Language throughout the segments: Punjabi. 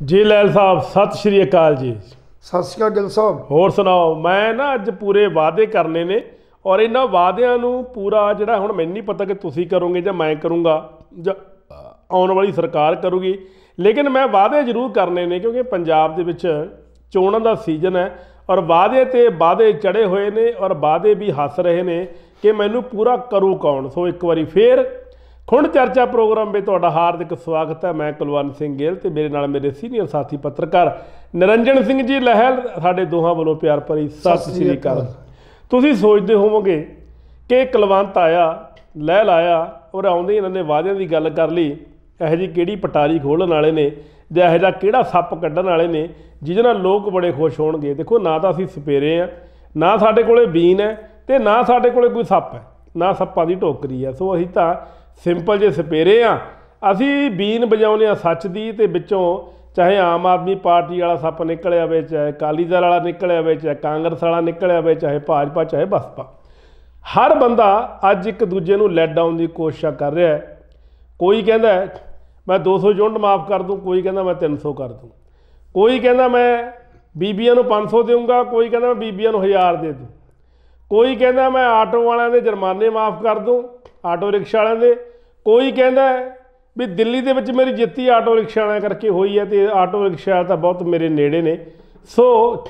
जी लैल साहब सत श्री अकाल जी। सत श्री अकाल गिल साहब। होर सुनाओ। मैं ना अज पूरे वादे करने ने और इन्होंने वादियां नूं पूरा जिहड़ा हुण मैनूं नहीं पता कि तुसीं करोगे जां मैं करूँगा जां आउण वाली सरकार करूगी, लेकिन मैं वादे जरूर करने ने क्योंकि पंजाब दे विच चोणां दा सीजन है और वादे ते वादे चढ़े हुए ने और वादे भी हस रहे ने कि मैनूं पूरा करूँ कौन। सो एक बारी फिर खुंड चर्चा प्रोग्राम में तुहाडा हार्दिक स्वागत है। मैं कुलवंत सिंह गिल ते मेरे नाल मेरे सीनियर साथी पत्रकार निरंजन सिंह जी लहल, साडे दोहां वालों प्यार भरी सत श्री अकाल। तुसीं सोचदे होवोगे कि कुलवंत आया लहल आया और आउंदे इन्हां ने वादियां दी गल कर लई, इहो जी किहड़ी पटारी खोलण वाले ने जां इहो जिहा किहड़ा सप्प कड्ढण वाले ने जिहदे नाल लोग बड़े खुश होणगे। देखो ना तो असीं सपेरे आ, ना साडे कोले बीन है ते ना साडे कोले कोई सप्प है, ना सप्पां दी टोकरी है। सो असीं तां सिंपल जे सपेरे आ, असी बीन बजाउने आ सच दी ते विचों चाहे आम आदमी पार्टी वाला सप्प निकल आवे, चाहे अकाली दल वाला निकल आवे, चाहे कांग्रेस वाला निकल आवे, चाहे भाजपा चाहे बसपा, हर बंदा अज एक दूजे नूं लैड आउण दी कोशिश कर रहा है। कोई कहंदा मैं 200 यूनिट माफ़ कर दूँ, कोई कहंदा मैं 300 कर दूँ, कोई कहंदा मैं बीबियां नूं 500 देऊँगा, कोई कहंदा मैं बीबियां नूं 1000 दे दूँ, कोई कहंदा मैं आटो वालियां दे जुर्माने माफ़ कर दूँ, आटो रिक्शा वालियां दे, कोई कहंदा भी दिल्ली दे विच मेरी जित्ती आटो रिक्शा वालियां करके हुई है तो आटो रिक्शा तो बहुत मेरे नेड़े ने। सो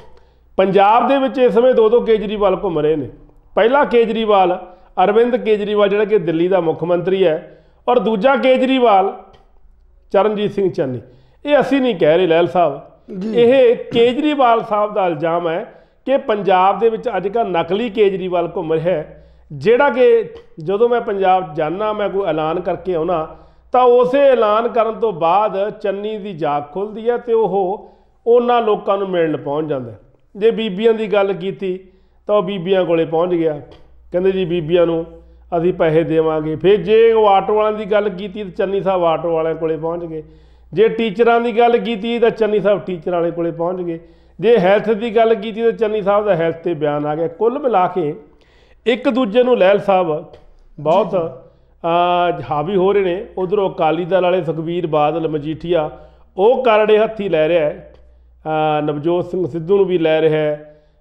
पंजाब दे विच इस समय दो केजरीवाल घूम रहे हैं। पहला केजरीवाल अरविंद केजरीवाल जिहड़ा कि दिल्ली का मुख मंत्री है और दूजा केजरीवाल चरणजीत सिंह चन्नी। ये असी नहीं कह रहे लहल साहब, ये केजरीवाल साहब का इल्जाम है कि पंजाब दे विच अजकल नकली केजरीवाल घूम रहा है, जिहड़ा कि जदों मैं पंजाब जाना मैं कोई ऐलान करके आउना तो उस ऐलान करन तो बाद चन्नी की जाग खुलती है तो वह उन्हां लोकां नूं मिलण पहुँच जाता है। जे बीबियां की गल की तो बीबियां कोले पहुँच गया, कहंदे जी बीबियां नूं असीं पैसे देवांगे। फिर जे वो आटो वालियां की गल की तो चन्नी साहब आटो वालियां कोले पहुँच गए, जे टीचरां की गल की तो चन्नी साहब टीचर वाले कोले पहुँच गए, जे हैल्थ की गल की तो चन्नी साहब का हैल्थ ते बयान आ गया। कुल मिला के एक दूजे नूं लहल साहब बहुत हावी हो रहे हैं। उधरों अकाली दल वाले सुखबीर बादल मजीठिया वो करड़े हत्थी लै रहा है, नवजोत सिंह सिद्धू नूं भी लै रहा है,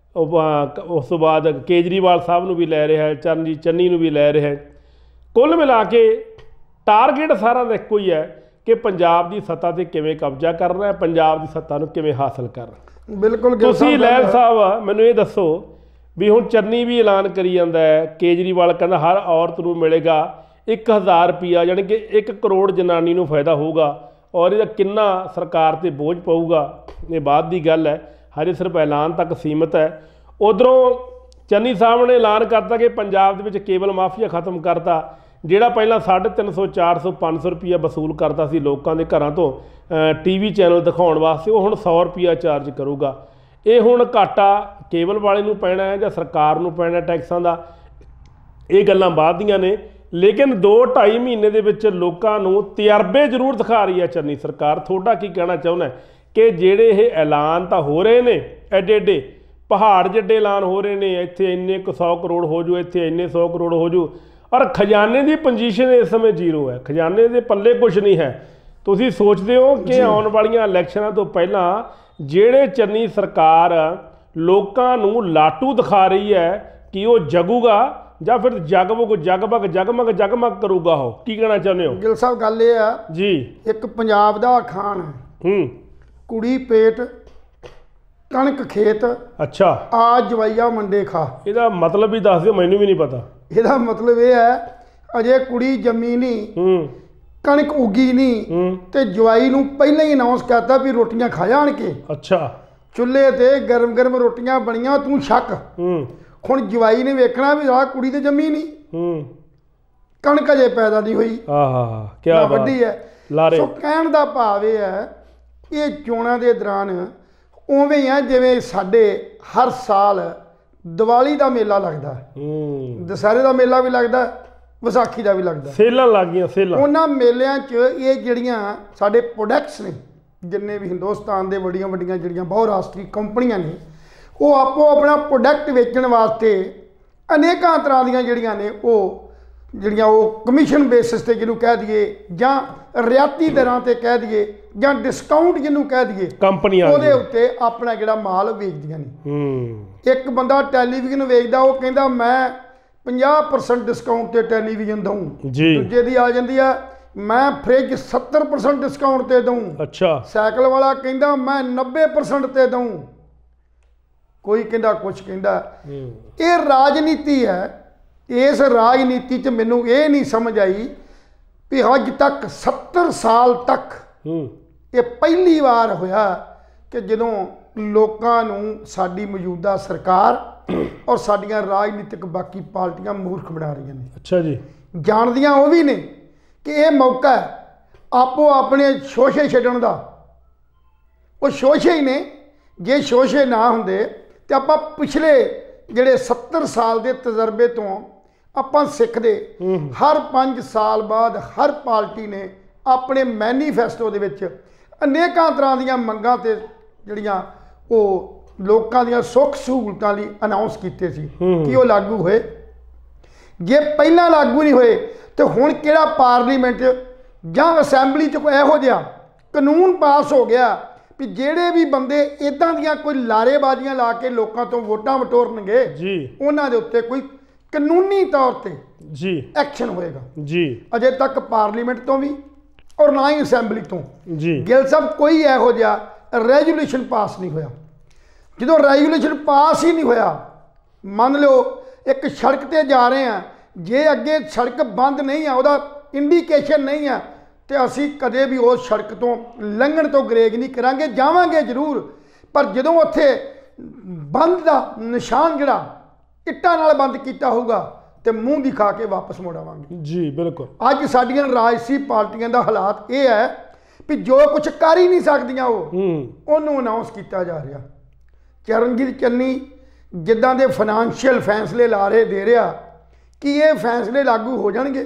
उस तो बाद केजरीवाल साहब नूं भी लै रहा है, चरणजीत चन्नी नूं भी लै रहा है। कुल मिला के टारगेट सारा दा इक्को ही है कि पंजाब की सत्ता ते किवें कब्जा करना है, पंजाब की सत्ता नूं किवें हासिल करना। बिल्कुल तुसीं लहल साहब मैनूं ये दसो भी हुण चन्नी भी ऐलान करी जांदा है, केजरीवाल कहंदा हर औरत नूं मिलेगा 1000 रुपया, यानी कि 1 करोड़ जनानी नूं फायदा होगा और इहदा किन्ना सरकार ते बोझ पऊगा ये बाद की गल है, हजे सिर्फ ऐलान तक सीमित है। उधरों चन्नी साहब ने ऐलान करता कि पंजाब दे विच केबल माफिया खत्म करता, जिहड़ा पहलां 350 400 500 रुपया वसूल करता सी लोकां दे घरां तो टीवी चैनल दिखाउण वास्ते, वो हुण 100 रुपया चार्ज करूगा। ये हुण घाटा केबल वाले नूं पैना है जां सरकार नूं पैना टैक्सां दा, ये गल्लां बाद दीआं ने। लेकिन 2-2.5 महीने दे विच लोकां नूं तजर्बे जरूर दिखा रही है चन्नी सरकार। थोड़ा की कहना चाहुंदा कि जिहड़े ये ऐलान तो हो रहे हैं एडे एडे पहाड़ जिड्डे ऐलान हो रहे हैं, इत्थे इन्ने 100 करोड़ हो जू, इत्थे इन्ने 100 करोड़ हो जू, और खजाने की पोजीशन इस समय 0 है, खजाने के पल्ले कुछ नहीं है। तुसीं सोचते हो कि आउण वालियां इलैक्शनां तो पहलां जिहड़े चन्नी सरकार लोकां नूं लाटू दिखा रही है कि वो जगूगा ਜਾਂ फिर जगमग जगमग करूगा, हो की कहना चाਹੁੰਦੇ हो ਗਿਲ ਸਾਹਿਬ? ਗੱਲ ਇਹ ਆ जी, ਇੱਕ ਪੰਜਾਬ ਦਾ ਅਖਾਣ ਹੈ, ਕੁੜੀ ਪੇਟ ਕਣਕ ਖੇਤ अच्छा ਆ ਜਵਾਈਆ ਮੰਡੇ ਖਾ। ਇਹਦਾ मतलब भी दस ਦਿਓ, ਮੈਨੂੰ भी नहीं पता। ਇਹਦਾ ਮਤਲਬ ਇਹ ਹੈ ਅਜੇ ਕੁੜੀ ਜੰਮੀ ਨਹੀਂ, ਕਣਕ ਉੱਗੀ ਨਹੀਂ ਤੇ ਜਵਾਈ ਨੂੰ ਪਹਿਲਾਂ ਹੀ ਅਨਾਉਂਸ ਕਰਤਾ ਵੀ ਰੋਟੀਆਂ ਖਾ ਜਾਣ ਕੇ। अच्छा ਚੁੱਲ੍ਹੇ ਤੇ ਗਰਮ ਗਰਮ ਰੋਟੀਆਂ ਬਣੀਆਂ, ਤੂੰ ਛੱਕ। ਹੁਣ ਜਵਾਈ ਨੇ ਵੇਖਣਾ ਵੀ ਆਹ ਕੁੜੀ ਤੇ ਜੰਮੀ ਨਹੀਂ, ਕਣਕ ਅਜੇ ਪੈਦਾ ਨਹੀਂ ਹੋਈ, ਕਿਆ ਵੱਡੀ ਹੈ। ਸੋ ਕਹਿਣ ਦਾ ਭਾਵ ਇਹ ਹੈ ਇਹ ਚੋਣਾਂ ਦੇ ਦੌਰਾਨ ਉਵੇਂ ਹੀ ਆ ਜਿਵੇਂ ਸਾਡੇ ਹਰ ਸਾਲ ਦੀਵਾਲੀ ਦਾ ਮੇਲਾ ਲੱਗਦਾ, ਦੁਸਹਿਰੇ ਦਾ ਮੇਲਾ ਵੀ ਲੱਗਦਾ, ਵਿਸਾਖੀ ਦਾ ਵੀ ਲੱਗਦਾ, ਸੇਲਾਂ ਲੱਗ ਗਈਆਂ ਸੇਲਾਂ। ਉਹਨਾਂ ਮੇਲਿਆਂ 'ਚ ਇਹ ਜਿਹੜੀਆਂ ਸਾਡੇ ਪ੍ਰੋਡਕਟਸ ਨੇ, ਜਿੰਨੇ ਵੀ ਹਿੰਦੁਸਤਾਨ ਦੇ ਵੱਡੀਆਂ ਵੱਡੀਆਂ ਜਿਹੜੀਆਂ ਬਹੁਰਾਸ਼ਟਰੀ ਕੰਪਨੀਆਂ ਨੇ, ਉਹ ਆਪੋ ਆਪਣਾ ਪ੍ਰੋਡਕਟ ਵੇਚਣ ਵਾਸਤੇ ਅਨੇਕਾਂ ਤਰ੍ਹਾਂ ਦੀਆਂ ਜਿਹੜੀਆਂ ਨੇ ਉਹ कमीशन बेसिस से जिन्होंने कह दिए ਜਾਂ ਰਿਆਤੀ दरां ते कह दिए ਜਾਂ ਡਿਸਕਾਊਂਟ ਜਿਹਨੂੰ ਕਹਿ ਦਈਏ ਕੰਪਨੀਆਂ ਉਹਦੇ ਉੱਤੇ ਆਪਣਾ ਜਿਹੜਾ ਮਾਲ ਵੇਚਦੀਆਂ ਨੇ। ਇੱਕ ਬੰਦਾ ਟੈਲੀਵਿਜ਼ਨ ਵੇਚਦਾ, ਉਹ ਕਹਿੰਦਾ ਮੈਂ 50% ਡਿਸਕਾਊਂਟ ਤੇ ਟੈਲੀਵਿਜ਼ਨ ਦਊਂ। ਦੂਜੇ ਦੀ ਆ ਜਾਂਦੀ ਆ ਮੈਂ ਫ੍ਰਿਜ 70% ਡਿਸਕਾਊਂਟ ਤੇ ਦਊਂ। ਅੱਛਾ। ਸਾਈਕਲ ਵਾਲਾ ਕਹਿੰਦਾ ਮੈਂ 90% ਤੇ ਦਊਂ। ਕੋਈ ਕਹਿੰਦਾ ਕੁਛ ਕਹਿੰਦਾ। ਇਹ ਰਾਜਨੀਤੀ ਹੈ। ਇਸ ਰਾਜਨੀਤੀ 'ਚ ਮੈਨੂੰ ਇਹ ਨਹੀਂ ਸਮਝ ਆਈ ਵੀ ਅੱਜ ਤੱਕ 70 ਸਾਲ ਤੱਕ ਇਹ ਪਹਿਲੀ ਵਾਰ ਹੋਇਆ ਕਿ ਜਦੋਂ ਲੋਕਾਂ ਨੂੰ ਸਾਡੀ ਮੌਜੂਦਾ ਸਰਕਾਰ ਔਰ ਸਾਡੀਆਂ ਰਾਜਨੀਤਿਕ ਬਾਕੀ ਪਾਰਟੀਆਂ ਮੂਰਖ ਬਣਾ ਰਹੀਆਂ ਨੇ। ਅੱਛਾ ਜੀ। ਜਾਣਦੀਆਂ ਉਹ ਵੀ ਨੇ ਕਿ ਇਹ ਮੌਕਾ ਹੈ ਆਪੋ ਆਪਣੇ ਸ਼ੋਸ਼ੇ ਛੱਡਣ ਦਾ। ਉਹ ਸ਼ੋਸ਼ੇ ਹੀ ਨੇ। ਜੇ ਸ਼ੋਸ਼ੇ ਨਾ ਹੁੰਦੇ ਤੇ ਆਪਾਂ ਪਿਛਲੇ ਜਿਹੜੇ 70 ਸਾਲ ਦੇ ਤਜਰਬੇ ਤੋਂ ਆਪਾਂ ਸਿੱਖਦੇ। ਹਰ 5 ਸਾਲ ਬਾਅਦ ਹਰ ਪਾਰਟੀ ਨੇ ਆਪਣੇ ਮੈਨੀਫੈਸਟੋ ਦੇ ਵਿੱਚ ਅਨੇਕਾਂ ਤਰ੍ਹਾਂ ਦੀਆਂ ਮੰਗਾਂ ਤੇ ਜਿਹੜੀਆਂ ਉਹ ਲੋਕਾਂ ਦੀਆਂ ਸੁੱਖ ਸਹੂਲਤਾਂ ਲਈ ਅਨਾਉਂਸ ਕੀਤੇ ਸੀ ਕਿ ਉਹ ਲਾਗੂ ਹੋਏ। ਜੇ ਪਹਿਲਾਂ ਲਾਗੂ ਨਹੀਂ ਹੋਏ ਤੇ ਹੁਣ ਕਿਹੜਾ ਪਾਰਲੀਮੈਂਟ ਜਾਂ ਅਸੈਂਬਲੀ 'ਚ ਕੋਈ ਇਹੋ ਜਿਹਾ ਕਾਨੂੰਨ ਪਾਸ ਹੋ ਗਿਆ ਵੀ ਜਿਹੜੇ ਵੀ ਬੰਦੇ ਇਦਾਂ ਦੀਆਂ ਕੋਈ ਲਾਰੇਬਾਜ਼ੀਆਂ ਲਾ ਕੇ ਲੋਕਾਂ ਤੋਂ ਵੋਟਾਂ ਵਟੋਰਨਗੇ ਉਹਨਾਂ ਦੇ ਉੱਤੇ ਕੋਈ ਕਾਨੂੰਨੀ ਤੌਰ ਤੇ ਐਕਸ਼ਨ ਹੋਏਗਾ। ਅਜੇ ਤੱਕ ਪਾਰਲੀਮੈਂਟ ਤੋਂ ਵੀ ਔਰ ਨਾ ਹੀ ਅਸੈਂਬਲੀ ਤੋਂ ਗਿੱਲ ਸਾਹਿਬ ਕੋਈ ਇਹੋ ਜਿਹਾ ਰੈਜੂਲੇਸ਼ਨ ਪਾਸ ਨਹੀਂ ਹੋਇਆ। ਜਦੋਂ ਰੈਜੂਲੇਸ਼ਨ ਪਾਸ ਹੀ ਨਹੀਂ ਹੋਇਆ, ਮੰਨ ਲਓ ਇੱਕ ਸੜਕ ਤੇ ਜਾ ਰਹੇ ਆ, ਜੇ ਅੱਗੇ ਸੜਕ ਬੰਦ ਨਹੀਂ ਆ, ਉਹਦਾ ਇੰਡੀਕੇਸ਼ਨ ਨਹੀਂ ਆ, ਤੇ ਅਸੀਂ ਕਦੇ ਵੀ ਉਸ ਸੜਕ ਤੋਂ ਲੰਘਣ ਤੋਂ ਗਰੇਜ ਨਹੀਂ ਕਰਾਂਗੇ। ਜਾਵਾਂਗੇ ਜ਼ਰੂਰ, ਪਰ ਜਦੋਂ ਉੱਥੇ ਬੰਦ ਦਾ ਨਿਸ਼ਾਨ ਜਿਹੜਾ ਇੱਟਾਂ ਨਾਲ ਬੰਦ ਕੀਤਾ ਹੋਊਗਾ ਤੇ ਮੂੰਹ ਦਿਖਾ ਕੇ ਵਾਪਸ ਮੁੜ ਆਵਾਂਗੇ। ਬਿਲਕੁਲ। ਅੱਜ ਸਾਡੀਆਂ ਰਾਜਸੀ ਪਾਰਟੀਆਂ ਦਾ ਹਾਲਾਤ ਇਹ ਹੈ ਵੀ ਜੋ ਕੁਝ ਕਰ ਹੀ ਨਹੀਂ ਸਕਦੀਆਂ ਉਹਨੂੰ ਅਨਾਉਂਸ ਕੀਤਾ ਜਾ ਰਿਹਾ। ਚਰਨਜੀਤ ਚੰਨੀ ਜਿੱਦਾਂ ਦੇ ਫਾਈਨੈਂਸ਼ੀਅਲ ਫੈਸਲੇ ਲਾ ਰਹੇ ਦੇ ਰਿਹਾ ਕਿ ਇਹ ਫੈਸਲੇ ਲਾਗੂ ਹੋ ਜਾਣਗੇ।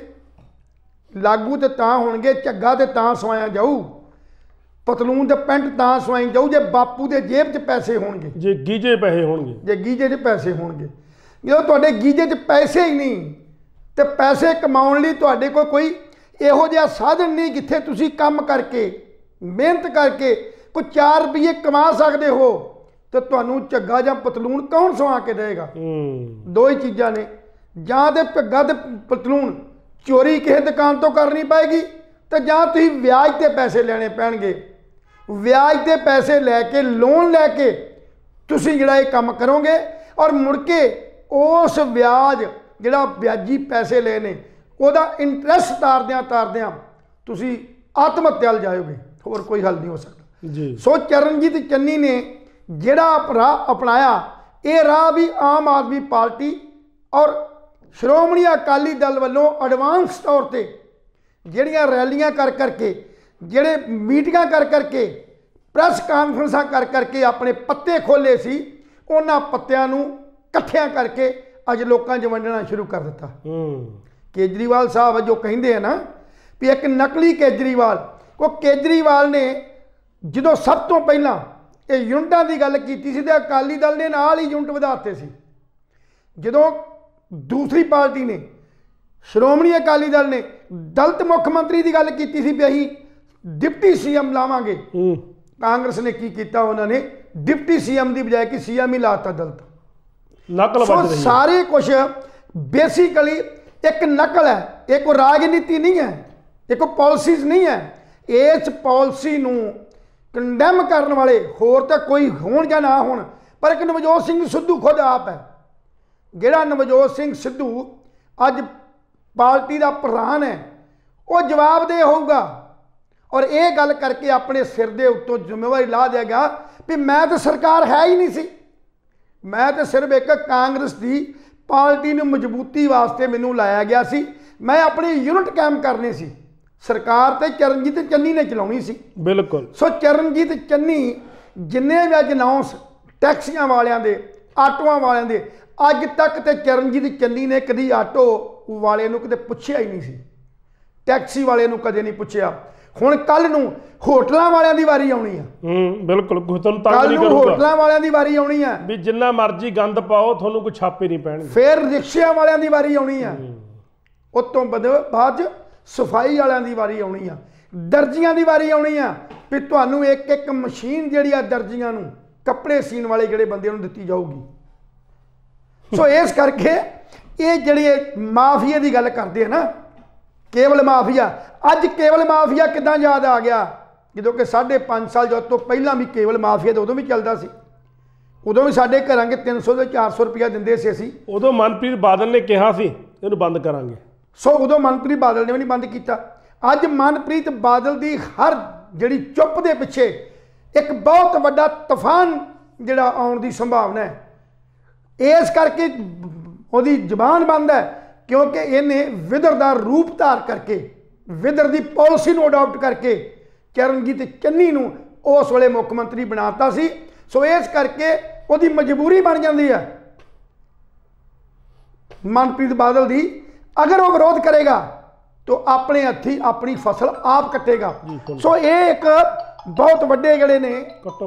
ਲਾਗੂ ਤੇ ਤਾਂ ਹੋਣਗੇ, ਝੱਗਾ ਤੇ ਤਾਂ ਸਵਾਇਆ ਜਾਊ, ਪਤਲੂਨ ਤੇ ਪੈਂਟ ਤਾਂ ਸਵਾਈ ਜਾਊ ਜੇ ਬਾਪੂ ਦੇ ਜੇਬ 'ਚ ਪੈਸੇ ਹੋਣਗੇ, ਜੇ ਗੀਜੇ ਪੈਸੇ ਹੋਣਗੇ, ਜੇ ਗੀਜੇ 'ਚ ਪੈਸੇ ਹੋਣਗੇ। ਜਦੋਂ ਤੁਹਾਡੇ ਗੀਜੇ 'ਚ ਪੈਸੇ ਹੀ ਨਹੀਂ ਤੇ ਪੈਸੇ ਕਮਾਉਣ ਲਈ ਤੁਹਾਡੇ ਕੋਲ ਕੋਈ ਇਹੋ ਜਿਹਾ ਸਾਧਨ ਨਹੀਂ ਜਿੱਥੇ ਤੁਸੀਂ ਕੰਮ ਕਰਕੇ ਮਿਹਨਤ ਕਰਕੇ ਕੋਈ 4 ਰੁਪਏ ਕਮਾ ਸਕਦੇ ਹੋ, ਤੇ ਤੁਹਾਨੂੰ ਝੱਗਾ ਜਾਂ ਪਤਲੂਨ ਕੌਣ ਸਵਾ ਕੇ ਦੇਗਾ? ਦੋ ਹੀ ਚੀਜ਼ਾਂ ਨੇ, ਜਾਂ ਤੇ ਝੱਗਾ ਤੇ ਪਤਲੂਨ ਚੋਰੀ ਕਿਸੇ ਦੁਕਾਨ ਤੋਂ ਕਰਨੀ ਪਏਗੀ, ਤੇ ਜਾਂ ਤੁਸੀਂ ਵਿਆਜ ਤੇ ਪੈਸੇ ਲੈਣੇ ਪੈਣਗੇ। ਵਿਆਜ ਤੇ ਪੈਸੇ ਲੈ ਕੇ, ਲੋਨ ਲੈ ਕੇ ਤੁਸੀਂ ਜਿਹੜਾ ਇਹ ਕੰਮ ਕਰੋਗੇ ਔਰ ਮੁੜ ਕੇ ਉਸ ਵਿਆਜ ਜਿਹੜਾ ਵਿਆਜੀ ਪੈਸੇ ਲਏ ਨੇ ਉਹਦਾ ਇੰਟਰਸਟ ਤਾਰਦਿਆਂ ਤੁਸੀਂ ਆਤਮ ਹੱਤਿਆ ਵੱਲ ਜਾਓਗੇ। ਹੋਰ ਕੋਈ ਹੱਲ ਨਹੀਂ ਹੋ ਸਕਦਾ। ਸੋ ਚਰਨਜੀਤ ਚੰਨੀ ਨੇ ਜਿਹੜਾ ਰਾਹ ਅਪਣਾਇਆ, ਇਹ ਰਾਹ ਵੀ ਆਮ ਆਦਮੀ ਪਾਰਟੀ ਔਰ ਸ਼੍ਰੋਮਣੀ ਅਕਾਲੀ ਦਲ ਵੱਲੋਂ ਐਡਵਾਂਸ ਤੌਰ ਤੇ ਜਿਹੜੀਆਂ ਰੈਲੀਆਂ ਕਰ ਕਰਕੇ, ਜਿਹੜੇ ਮੀਟਿੰਗਾਂ ਕਰ ਕਰਕੇ, ਪ੍ਰੈਸ ਕਾਨਫਰੰਸਾਂ ਕਰ ਕਰਕੇ ਆਪਣੇ ਪੱਤੇ ਖੋਲ੍ਹੇ ਸੀ, ਉਹਨਾਂ ਪੱਤਿਆਂ ਨੂੰ ਇਕੱਠਿਆਂ ਕਰਕੇ ਅੱਜ ਲੋਕਾਂ 'ਚ ਵੰਡਣਾ ਸ਼ੁਰੂ ਕਰ ਦਿੱਤਾ। ਕੇਜਰੀਵਾਲ ਸਾਹਿਬ ਜੋ ਕਹਿੰਦੇ ਆ ਨਾ ਵੀ ਇੱਕ ਨਕਲੀ ਕੇਜਰੀਵਾਲ, ਉਹ ਕੇਜਰੀਵਾਲ ਨੇ ਜਦੋਂ ਸਭ ਤੋਂ ਪਹਿਲਾਂ ਇਹ ਯੂਨਿਟਾਂ ਦੀ ਗੱਲ ਕੀਤੀ ਸੀ ਤੇ ਅਕਾਲੀ ਦਲ ਨੇ ਨਾਲ ਹੀ ਯੂਨਿਟ ਵਧਾ ਦਿੱਤੇ ਸੀ। ਜਦੋਂ ਦੂਸਰੀ ਪਾਰਟੀ ਨੇ, ਸ਼੍ਰੋਮਣੀ ਅਕਾਲੀ ਦਲ ਨੇ ਦਲਿਤ ਮੁੱਖ ਮੰਤਰੀ ਦੀ ਗੱਲ ਕੀਤੀ ਸੀ ਵੀ ਅਸੀਂ ਡਿਪਟੀ ਸੀਐਮ ਲਾਵਾਂਗੇ, ਕਾਂਗਰਸ ਨੇ ਕੀ ਕੀਤਾ? ਉਹਨਾਂ ਨੇ ਡਿਪਟੀ ਸੀਐਮ ਦੀ ਬਜਾਏ ਕਿ ਸੀਐਮ ਹੀ ਲਾਤਾ ਦਲਿਤ। ਨਕਲ ਵੱਜ ਰਹੀ ਹੈ। ਸਾਰੇ ਕੁਝ ਬੇਸਿਕਲੀ ਇੱਕ ਨਕਲ ਹੈ, ਇਹ ਕੋਈ ਰਾਜਨੀਤੀ ਨਹੀਂ ਹੈ, ਇਹ ਕੋਈ ਪਾਲਿਸੀਜ਼ ਨਹੀਂ ਹੈ। ਇਸ ਪਾਲਿਸੀ ਨੂੰ ਕੰਡੈਮ ਕਰਨ ਵਾਲੇ ਹੋਰ ਤਾਂ ਕੋਈ ਹੋਣ ਜਾਂ ਨਾ ਹੋਣ, ਪਰ ਇੱਕ ਨਵਜੋਤ ਸਿੰਘ ਸਿੱਧੂ ਖੁਦ ਆਪ ਹੈ। ਜਿਹੜਾ ਨਵਜੋਤ ਸਿੰਘ ਸਿੱਧੂ ਅੱਜ ਪਾਰਟੀ ਦਾ ਪ੍ਰਧਾਨ ਹੈ, ਉਹ ਜਵਾਬਦੇਹ ਹੋਊਗਾ ਔਰ ਇਹ ਗੱਲ ਕਰਕੇ ਆਪਣੇ ਸਿਰ ਦੇ ਉੱਤੋਂ ਜ਼ਿੰਮੇਵਾਰੀ ਲਾ ਦੇਗਾ ਵੀ ਮੈਂ ਤਾਂ ਸਰਕਾਰ ਹੈ ਹੀ ਨਹੀਂ ਸੀ, ਮੈਂ ਤਾਂ ਸਿਰਫ ਇੱਕ ਕਾਂਗਰਸ ਦੀ ਪਾਰਟੀ ਨੂੰ ਮਜ਼ਬੂਤੀ ਵਾਸਤੇ ਮੈਨੂੰ ਲਾਇਆ ਗਿਆ ਸੀ, ਮੈਂ ਆਪਣੀ ਯੂਨਿਟ ਕਾਇਮ ਕਰਨੀ ਸੀ, ਸਰਕਾਰ ਤੇ ਚਰਨਜੀਤ ਚੰਨੀ ਨੇ ਚਲਾਉਣੀ ਸੀ। ਬਿਲਕੁਲ। ਸੋ ਚਰਨਜੀਤ ਚੰਨੀ ਜਿੰਨੇ ਵੀ ਅੱਜ ਅਨਾਉਂਸ ਟੈਕਸੀਆਂ ਵਾਲਿਆਂ ਦੇ, ਆਟੋਆਂ ਵਾਲਿਆਂ ਦੇ, ਅੱਜ ਤੱਕ ਤੇ ਚਰਨਜੀਤ ਚੰਨੀ ਨੇ ਕਦੀ ਆਟੋ ਵਾਲੇ ਨੂੰ ਕਿਤੇ ਪੁੱਛਿਆ ਹੀ ਨਹੀਂ ਸੀ, ਟੈਕਸੀ ਵਾਲੇ ਨੂੰ ਕਦੇ ਨਹੀਂ ਪੁੱਛਿਆ। ਹੁਣ ਕੱਲ ਨੂੰ ਹੋਟਲਾਂ ਵਾਲਿਆਂ ਦੀ ਵਾਰੀ ਆਉਣੀ ਆ। ਬਿਲਕੁਲ, ਤੁਹਾਨੂੰ ਤੰਗ ਨਹੀਂ ਕਰੂਗਾ। ਹੋਟਲਾਂ ਵਾਲਿਆਂ ਦੀ ਵਾਰੀ ਆਉਣੀ ਆ ਵੀ ਜਿੰਨਾ ਮਰਜ਼ੀ ਗੰਦ ਪਾਓ ਤੁਹਾਨੂੰ ਕੋਈ ਛਾਪੇ ਨਹੀਂ ਪੈਣਗੇ। ਫਿਰ ਰਿਕਸ਼ਿਆਂ ਵਾਲਿਆਂ ਦੀ ਵਾਰੀ ਆਉਣੀ ਆ, ਉਸ ਤੋਂ ਬਾਅਦ ਸਫਾਈ ਵਾਲਿਆਂ ਦੀ ਵਾਰੀ ਆਉਣੀ ਆ, ਦਰਜੀਆਂ ਦੀ ਵਾਰੀ ਆਉਣੀ ਆ, ਵੀ ਤੁਹਾਨੂੰ ਇੱਕ ਇੱਕ ਮਸ਼ੀਨ ਜਿਹੜੀ ਆ ਦਰਜੀਆਂ ਨੂੰ ਕੱਪੜੇ ਸੀਣ ਵਾਲੇ ਜਿਹੜੇ ਬੰਦੇ ਨੂੰ ਦਿੱਤੀ ਜਾਊਗੀ। ਸੋ ਇਸ ਕਰਕੇ ਇਹ ਜਿਹੜੀ ਮਾਫੀਆ ਦੀ ਗੱਲ ਕਰਦੇ ਆ ਨਾ, ਕੇਵਲ ਮਾਫੀਆ, ਅੱਜ ਕੇਵਲ ਮਾਫੀਆ ਕਿੱਦਾਂ ਯਾਦ ਆ ਗਿਆ? ਜਦੋਂ ਕਿ 5.5 ਸਾਲ ਜਦ ਤੋਂ ਪਹਿਲਾਂ ਵੀ ਕੇਵਲ ਮਾਫੀਆ ਤਾਂ ਉਦੋਂ ਵੀ ਚੱਲਦਾ ਸੀ। ਉਦੋਂ ਵੀ ਸਾਡੇ ਘਰਾਂ ਕੇ 300 ਤੋਂ 400 ਰੁਪਇਆ ਦਿੰਦੇ ਸੀ ਅਸੀਂ। ਉਦੋਂ ਮਨਪ੍ਰੀਤ ਬਾਦਲ ਨੇ ਕਿਹਾ ਸੀ ਇਹਨੂੰ ਬੰਦ ਕਰਾਂਗੇ। ਸੋ ਉਦੋਂ ਮਨਪ੍ਰੀਤ ਬਾਦਲ ਨੇ ਵੀ ਨਹੀਂ ਬੰਦ ਕੀਤਾ। ਅੱਜ ਮਨਪ੍ਰੀਤ ਬਾਦਲ ਦੀ ਹਰ ਜਿਹੜੀ ਚੁੱਪ ਦੇ ਪਿੱਛੇ ਇੱਕ ਬਹੁਤ ਵੱਡਾ ਤੂਫਾਨ ਜਿਹੜਾ ਆਉਣ ਦੀ ਸੰਭਾਵਨਾ ਹੈ। ਇਸ ਕਰਕੇ ਉਹਦੀ ਜ਼ਬਾਨ ਬੰਦ ਹੈ ਕਿਉਂਕਿ ਇਹਨੇ ਵਿਦਰ ਦਾ ਰੂਪ ਧਾਰ ਕਰਕੇ, ਵਿਦਰ ਦੀ ਪਾਲਿਸੀ ਨੂੰ ਅਡਾਪਟ ਕਰਕੇ ਚਰਨਜੀਤ ਚੰਨੀ ਨੂੰ ਉਸ ਵੇਲੇ ਮੁੱਖ ਮੰਤਰੀ ਬਣਾਤਾ ਸੀ। ਸੋ ਇਸ ਕਰਕੇ ਉਹਦੀ ਮਜਬੂਰੀ ਬਣ ਜਾਂਦੀ ਹੈ ਮਨਪ੍ਰੀਤ ਬਾਦਲ ਦੀ। ਅਗਰ ਉਹ ਵਿਰੋਧ ਕਰੇਗਾ ਤਾਂ ਆਪਣੇ ਹੱਥੀਂ ਆਪਣੀ ਫਸਲ ਆਪ ਕੱਟੇਗਾ। ਸੋ ਇਹ ਇੱਕ ਬਹੁਤ ਵੱਡੇ ਜਿਹੜੇ ਨੇ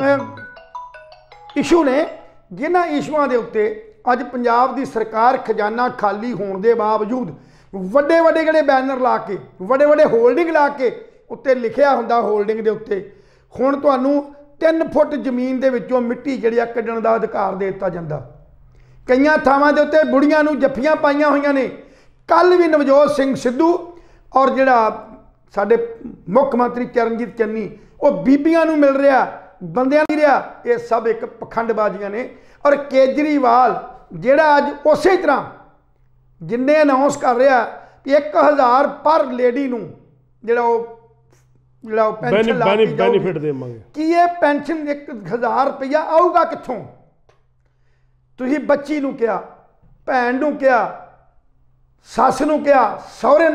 ਇਸ਼ੂ ਨੇ, ਜਿਨ੍ਹਾਂ ਇਸ਼ੂਆਂ ਦੇ ਉੱਤੇ ਅੱਜ ਪੰਜਾਬ ਦੀ ਸਰਕਾਰ ਖਜ਼ਾਨਾ ਖਾਲੀ ਹੋਣ ਦੇ ਬਾਵਜੂਦ ਵੱਡੇ ਵੱਡੇ ਜਿਹੜੇ ਬੈਨਰ ਲਾ ਕੇ, ਵੱਡੇ ਵੱਡੇ ਹੋਲਡਿੰਗ ਲਾ ਕੇ, ਉੱਤੇ ਲਿਖਿਆ ਹੁੰਦਾ ਹੋਲਡਿੰਗ ਦੇ ਉੱਤੇ ਹੁਣ ਤੁਹਾਨੂੰ 3 ਫੁੱਟ ਜ਼ਮੀਨ ਦੇ ਵਿੱਚੋਂ ਮਿੱਟੀ ਜਿਹੜੀ ਆ ਕੱਢਣ ਦਾ ਅਧਿਕਾਰ ਦੇ ਦਿੱਤਾ ਜਾਂਦਾ। ਕਈਆਂ ਥਾਵਾਂ ਦੇ ਉੱਤੇ ਬੁੜੀਆਂ ਨੂੰ ਜੱਫੀਆਂ ਪਾਈਆਂ ਹੋਈਆਂ ਨੇ। ਕੱਲ ਵੀ ਨਵਜੋਤ ਸਿੰਘ ਸਿੱਧੂ ਔਰ ਜਿਹੜਾ ਸਾਡੇ ਮੁੱਖ ਮੰਤਰੀ ਚਰਨਜੀਤ ਚੰਨੀ ਉਹ ਬੀਬੀਆਂ ਨੂੰ ਮਿਲ ਰਿਹਾ, ਬੰਦਿਆਂ ਨਹੀਂ ਰਿਹਾ। ਇਹ ਸਭ ਇੱਕ ਪਖੰਡਬਾਜ਼ੀਆਂ ਨੇ। ਔਰ ਕੇਜਰੀਵਾਲ ਜਿਹੜਾ ਅੱਜ ਉਸੇ ਤਰ੍ਹਾਂ ਜਿੰਨੇ ਅਨਾਉਂਸ ਕਰ ਰਿਹਾ 1000 ਪਰ ਲੇਡੀ ਨੂੰ ਜਿਹੜਾ ਪੈਨਸ਼ਨ ਬੈਨੀਫਿਟ ਦੇਵਾਂਗੇ। ਕੀ ਇਹ ਪੈਨਸ਼ਨ 1000 ਰੁਪਇਆ ਆਊਗਾ ਕਿੱਥੋਂ? ਤੁਸੀਂ ਬੱਚੀ ਨੂੰ ਕਿਹਾ, ਭੈਣ ਨੂੰ ਕਿਹਾ, ਸੱਸ ਨੂੰ ਕਿਹਾ, ਸਹੁਰੇ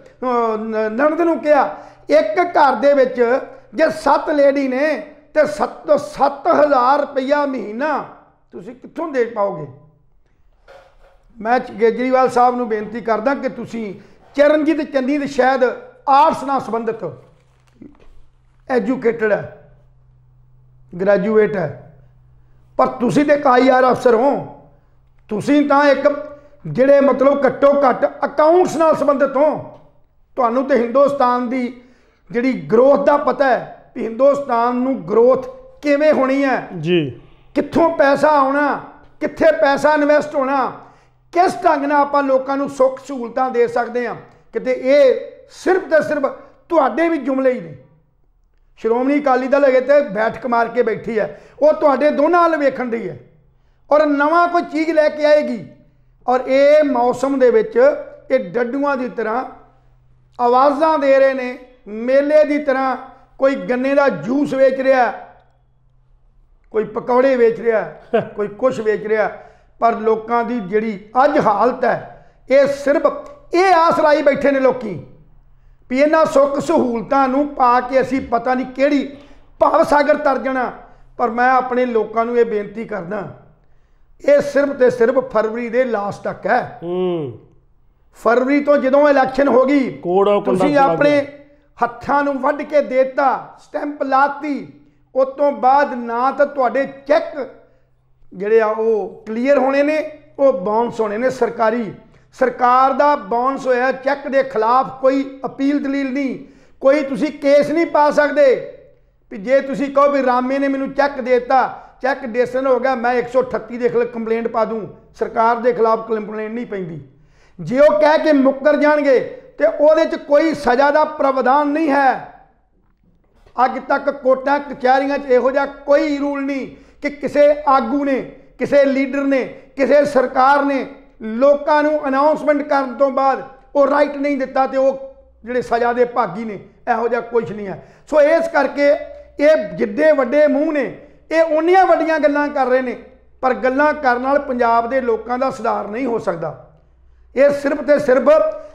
ਨਣਦ ਨੂੰ ਕਿਹਾ। ਇੱਕ ਘਰ ਦੇ ਵਿੱਚ ਜੇ 7 ਲੇਡੀ ਨੇ ਤੇ 7000 ਰੁਪਇਆ ਮਹੀਨਾ ਤੁਸੀਂ ਕਿੱਥੋਂ ਦੇ ਪਾਓਗੇ? ਮੈਂ ਕੇਜਰੀਵਾਲ ਸਾਹਿਬ ਨੂੰ ਬੇਨਤੀ ਕਰਦਾ ਕਿ ਤੁਸੀਂ ਚਰਨਜੀਤ ਚੰਨੀ ਦੇ ਸ਼ਾਇਦ ਆਰਟਸ ਨਾਲ ਸੰਬੰਧਿਤ ਐਜੂਕੇਟਡ ਹੈ, ਗ੍ਰੈਜੂਏਟ ਹੈ, ਪਰ ਤੁਸੀਂ ਤੇ IR ਅਫਸਰ ਹੋ। ਤੁਸੀਂ ਤਾਂ ਇੱਕ ਜਿਹੜੇ ਮਤਲਬ ਘੱਟੋ ਘੱਟ ਅਕਾਊਂਟਸ ਨਾਲ ਸੰਬੰਧਿਤ ਹੋ। ਤੁਹਾਨੂੰ ਤੇ ਹਿੰਦੁਸਤਾਨ ਦੀ ਜਿਹੜੀ ਗਰੋਥ ਦਾ ਪਤਾ ਹੈ ਵੀ ਹਿੰਦੁਸਤਾਨ ਨੂੰ ਗਰੋਥ ਕਿਵੇਂ ਹੋਣੀ ਹੈ ਜੀ, ਕਿੱਥੋਂ ਪੈਸਾ ਆਉਣਾ, ਕਿੱਥੇ ਪੈਸਾ ਇਨਵੈਸਟ ਹੋਣਾ, ਕਿਸ ਢੰਗ ਨਾਲ ਆਪਾਂ ਲੋਕਾਂ ਨੂੰ ਸੁੱਖ ਸਹੂਲਤਾਂ ਦੇ ਸਕਦੇ ਹਾਂ। ਕਿਤੇ ਇਹ ਸਿਰਫ ਤੇ ਸਿਰਫ ਤੁਹਾਡੇ ਵੀ ਜੁਮਲੇ ਹੀ ਨੇ। ਸ਼੍ਰੋਮਣੀ ਅਕਾਲੀ ਦਲ ਹੈਗੇ ਤੇ ਬੈਠਕ ਮਾਰ ਕੇ ਬੈਠੀ ਹੈ, ਉਹ ਤੁਹਾਡੇ ਦੋਨਾਂ ਵੱਲ ਵੇਖਣ ਦੀ ਹੈ ਔਰ ਨਵਾਂ ਕੋਈ ਚੀਜ਼ ਲੈ ਕੇ ਆਏਗੀ। ਔਰ ਇਹ ਮੌਸਮ ਦੇ ਵਿੱਚ ਇਹ ਡੱਡੂਆਂ ਦੀ ਤਰ੍ਹਾਂ ਆਵਾਜ਼ਾਂ ਦੇ ਰਹੇ ਨੇ, ਮੇਲੇ ਦੀ ਤਰ੍ਹਾਂ। ਕੋਈ ਗੰਨੇ ਦਾ ਜੂਸ ਵੇਚ ਰਿਹਾ, ਕੋਈ ਪਕੌੜੇ ਵੇਚ ਰਿਹਾ, ਕੋਈ ਕੁਛ ਵੇਚ ਰਿਹਾ, ਪਰ ਲੋਕਾਂ ਦੀ ਜਿਹੜੀ ਅੱਜ ਹਾਲਤ ਹੈ ਇਹ ਸਿਰਫ ਇਹ ਆਸ ਲਾਈ ਬੈਠੇ ਨੇ ਲੋਕੀ ਵੀ ਇਹਨਾਂ ਸੁੱਖ ਸਹੂਲਤਾਂ ਨੂੰ ਪਾ ਕੇ ਅਸੀਂ ਪਤਾ ਨਹੀਂ ਕਿਹੜੀ ਭਵ ਸਾਗਰ ਤਰ ਜਾਣਾ। ਪਰ ਮੈਂ ਆਪਣੇ ਲੋਕਾਂ ਨੂੰ ਇਹ ਬੇਨਤੀ ਕਰਦਾ, ਇਹ ਸਿਰਫ ਤੇ ਸਿਰਫ ਫਰਵਰੀ ਦੇ ਲਾਸਟ ਤੱਕ ਹੈ। ਫਰਵਰੀ ਤੋਂ ਜਦੋਂ ਇਲੈਕਸ਼ਨ ਹੋ ਗਈ ਤੁਸੀਂ ਆਪਣੇ ਹੱਥਾਂ ਨੂੰ ਵੱਢ ਕੇ ਦੇਤਾ, ਸਟੈਂਪ ਲਾਤੀ, ਉਸ ਤੋਂ ਬਾਅਦ ਨਾ ਤਾਂ ਤੁਹਾਡੇ ਚੈੱਕ ਜਿਹੜੇ ਆ ਉਹ ਕਲੀਅਰ ਹੋਣੇ ਨੇ, ਉਹ ਬਾਉਂਸ ਹੋਣੇ ਨੇ। ਸਰਕਾਰ ਦਾ ਬਾਉਂਸ ਹੋਇਆ ਚੈੱਕ ਦੇ ਖਿਲਾਫ ਕੋਈ ਅਪੀਲ ਦਲੀਲ ਨਹੀਂ, ਕੋਈ ਤੁਸੀਂ ਕੇਸ ਨਹੀਂ ਪਾ ਸਕਦੇ ਵੀ ਜੇ ਤੁਸੀਂ ਕਹੋ ਵੀ ਰਾਮੇ ਨੇ ਮੈਨੂੰ ਚੈੱਕ ਦੇਤਾ, ਚੈੱਕ ਡਿਸਨ ਹੋ ਗਿਆ, ਮੈਂ 138 ਦੇ ਖਿਲਾਫ ਕੰਪਲੇਂਟ ਪਾ ਦੂੰ। ਸਰਕਾਰ ਦੇ ਖਿਲਾਫ ਕੰਪਲੇਂਟ ਨਹੀਂ ਪੈਂਦੀ। ਜੇ ਉਹ ਕਹਿ ਕੇ ਮੁੱਕਰ ਜਾਣਗੇ ਤੇ ਉਹਦੇ 'ਚ ਕੋਈ ਸਜ਼ਾ ਦਾ ਪ੍ਰਾਵਧਾਨ ਨਹੀਂ ਹੈ। ਅੱਜ ਤੱਕ ਕੋਰਟਾਂ ਕਚਹਿਰੀਆਂ 'ਚ ਇਹੋ ਜਿਹਾ ਕੋਈ ਰੂਲ ਨਹੀਂ ਕਿ ਕਿਸੇ ਆਗੂ ਨੇ, ਕਿਸੇ ਲੀਡਰ ਨੇ, ਕਿਸੇ ਸਰਕਾਰ ਨੇ ਲੋਕਾਂ ਨੂੰ ਅਨਾਉਂਸਮੈਂਟ ਕਰਨ ਤੋਂ ਬਾਅਦ ਉਹ ਰਾਈਟ ਨਹੀਂ ਦਿੱਤਾ ਤੇ ਉਹ ਜਿਹੜੇ ਸਜ਼ਾ ਦੇ ਭਾਗੀ ਨੇ। ਇਹੋ ਜਿਹਾ ਕੁਝ ਨਹੀਂ ਹੈ। ਸੋ ਇਸ ਕਰਕੇ ਇਹ ਜਿੱਡੇ ਵੱਡੇ ਮੂੰਹ ਨੇ ਇਹ ਉਨੀਆਂ ਵੱਡੀਆਂ ਗੱਲਾਂ ਕਰ ਰਹੇ ਨੇ, ਪਰ ਗੱਲਾਂ ਕਰਨ ਨਾਲ ਪੰਜਾਬ ਦੇ ਲੋਕਾਂ ਦਾ ਸੁਧਾਰ ਨਹੀਂ ਹੋ ਸਕਦਾ। ਇਹ ਸਿਰਫ ਤੇ ਸਿਰਫ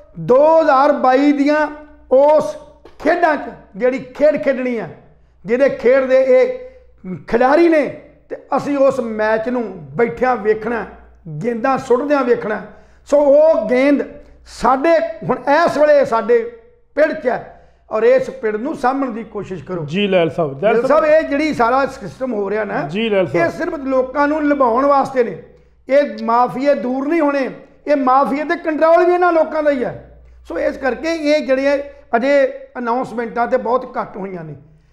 2022 ਦੀਆਂ ਉਸ ਖੇਡਾਂ 'ਚ ਜਿਹੜੀ ਖੇਡ ਖੇਡਣੀ ਹੈ, ਜਿਹਦੇ ਖੇਡ ਦੇ ਇਹ ਖਿਡਾਰੀ ਨੇ, ਤੇ ਅਸੀਂ ਉਸ ਮੈਚ ਨੂੰ ਬੈਠਿਆਂ ਵੇਖਣਾ, ਗੇਂਦਾਂ ਸੁੱਟਦਿਆਂ ਵੇਖਣਾ। ਸੋ ਉਹ ਗੇਂਦ ਸਾਡੇ ਹੁਣ ਇਸ ਵੇਲੇ ਸਾਡੇ ਪਿੜ 'ਚ ਹੈ ਔਰ ਇਸ ਪਿੜ ਨੂੰ ਸਾਂਭਣ ਦੀ ਕੋਸ਼ਿਸ਼ ਕਰੋ। ਜੀ ਲੈਲ ਸਾਹਿਬ ਇਹ ਜਿਹੜੀ ਸਾਰਾ ਸਿਸਟਮ ਹੋ ਰਿਹਾ ਨਾ, ਇਹ ਸਿਰਫ ਲੋਕਾਂ ਨੂੰ ਲੁਭਾਉਣ ਵਾਸਤੇ ਨੇ। ਇਹ ਮਾਫੀਏ ਦੂਰ ਨਹੀਂ ਹੋਣੇ, ਇਹ ਮਾਫੀਏ ਤੇ ਕੰਟਰੋਲ ਵੀ ਇਹਨਾਂ ਲੋਕਾਂ ਦਾ ਹੀ ਹੈ। ਸੋ ਇਸ ਕਰਕੇ ਇਹ ਜਿਹੜੇ ਅਜੇ ਅਨਾਉਂਸਮੈਂਟਾਂ ਤੇ ਬਹੁਤ ਘੱਟ ਹੋਈਆਂ ਨੇ,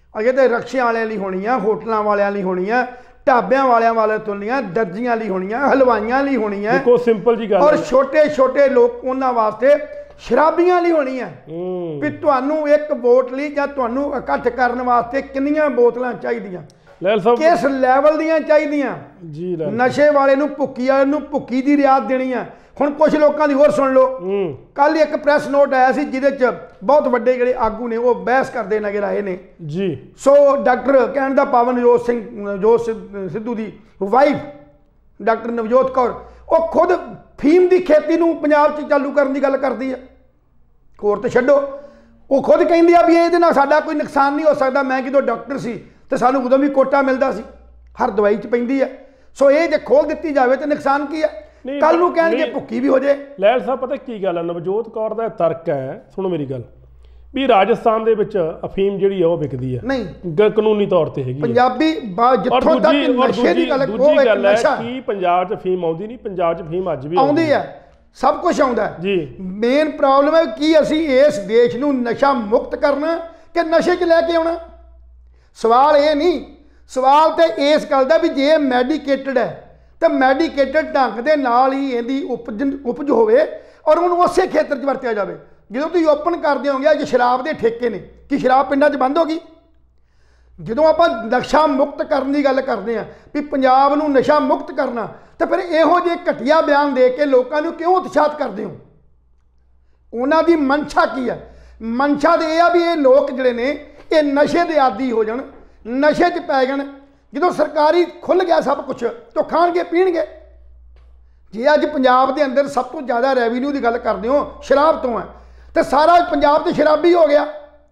अगे तो रक्शे वाले लिए होनी है, होटलों वाले लिए होनी है, ढाबियां वाले तुलनियां, दर्जियां लिए होनी है, हलवाइयां लिए होनी है, सिंपल जी गल, और छोटे छोटे लोग उन्होंने वास्ते शराबियां लिए होनी है भी तुहानू एक वोट ली या तुहानू इकट्ठ करने वास्ते किन्नियां बोतलां चाहिदियां, किस लैवल दियां चाहिदियां जी। नशे वाले नू भुक्की वाले नू भुक्की दी रियायत देनी है। हुण कुछ लोगों की होर सुन लो, कल एक प्रैस नोट आया सी जिहदे च बहुत वड्डे जिहड़े आगू ने वो बहस करते नज़र आए ने जी। सो डॉक्टर कहण दा पावन नवजोत सिद्धू दी वाइफ डॉक्टर नवजोत कौर वो खुद फीम की खेती नूं पंजाब च चालू करने की गल करती है। होर तो छड्डो, वो खुद कहती है भी ये ना साडा कोई नुकसान नहीं हो सकता, मैं कितों डॉक्टर सी तो सानूं उदों भी कोटा मिलता सी, हर दवाई च पैंदी है। सो ये जे खोल दी जाए तो नुकसान की है, कल नूं कहणगे भुक्की भी हो जाए। लैल साहब पता की गल है, नवजोत कौर का तर्क है, सुनो मेरी गल भी राजस्थान दे विच अफीम जिहड़ी है विकदी है नहीं कानूनी तौर ते हैगी पंजाबी जिथों तक नशे दी गल दूजी गल है कि पंजाब च अफीम आउंदी नहीं, पंजाब च अफीम अज भी आउंदी है, सब कुछ आउंदा है जी। मेन प्रॉब्लम है कि असीं इस देश नूं नशा मुक्त करना कि नशे च लैके आउणा। सवाल ये नहीं, सवाल तो इस गल दा भी जे मैडिकेटेड है तो मैडिकेटेड ढंग दे नाल ही इहदी उपज होवे और उन्होंने उस खेतर च वरतिया जाए। जो तुम ओपन कर दोगे अज शराब के ठेके ने कि शराब पिंडां च बंद हो गई, जो आप नशा मुक्त करने की गल करते हैं भी पंजाब नूं नशा मुक्त करना, तो फिर इहो जे घटिया बयान दे के लोगों को क्यों उत्साहित करते हो? उन्हों की मंशा की है? मंशा तो यह है भी ये लोग जोड़े ने ये नशे के आदी हो जान, नशे च पै जान। जो सरकारी खुल गया सब कुछ तो खाणगे पीणगे। जे अज पंजाब के अंदर सब तो ज़्यादा रैवन्यू की गल करते हो शराब तो है, तो सारा पंजाब तो शराबी हो गया,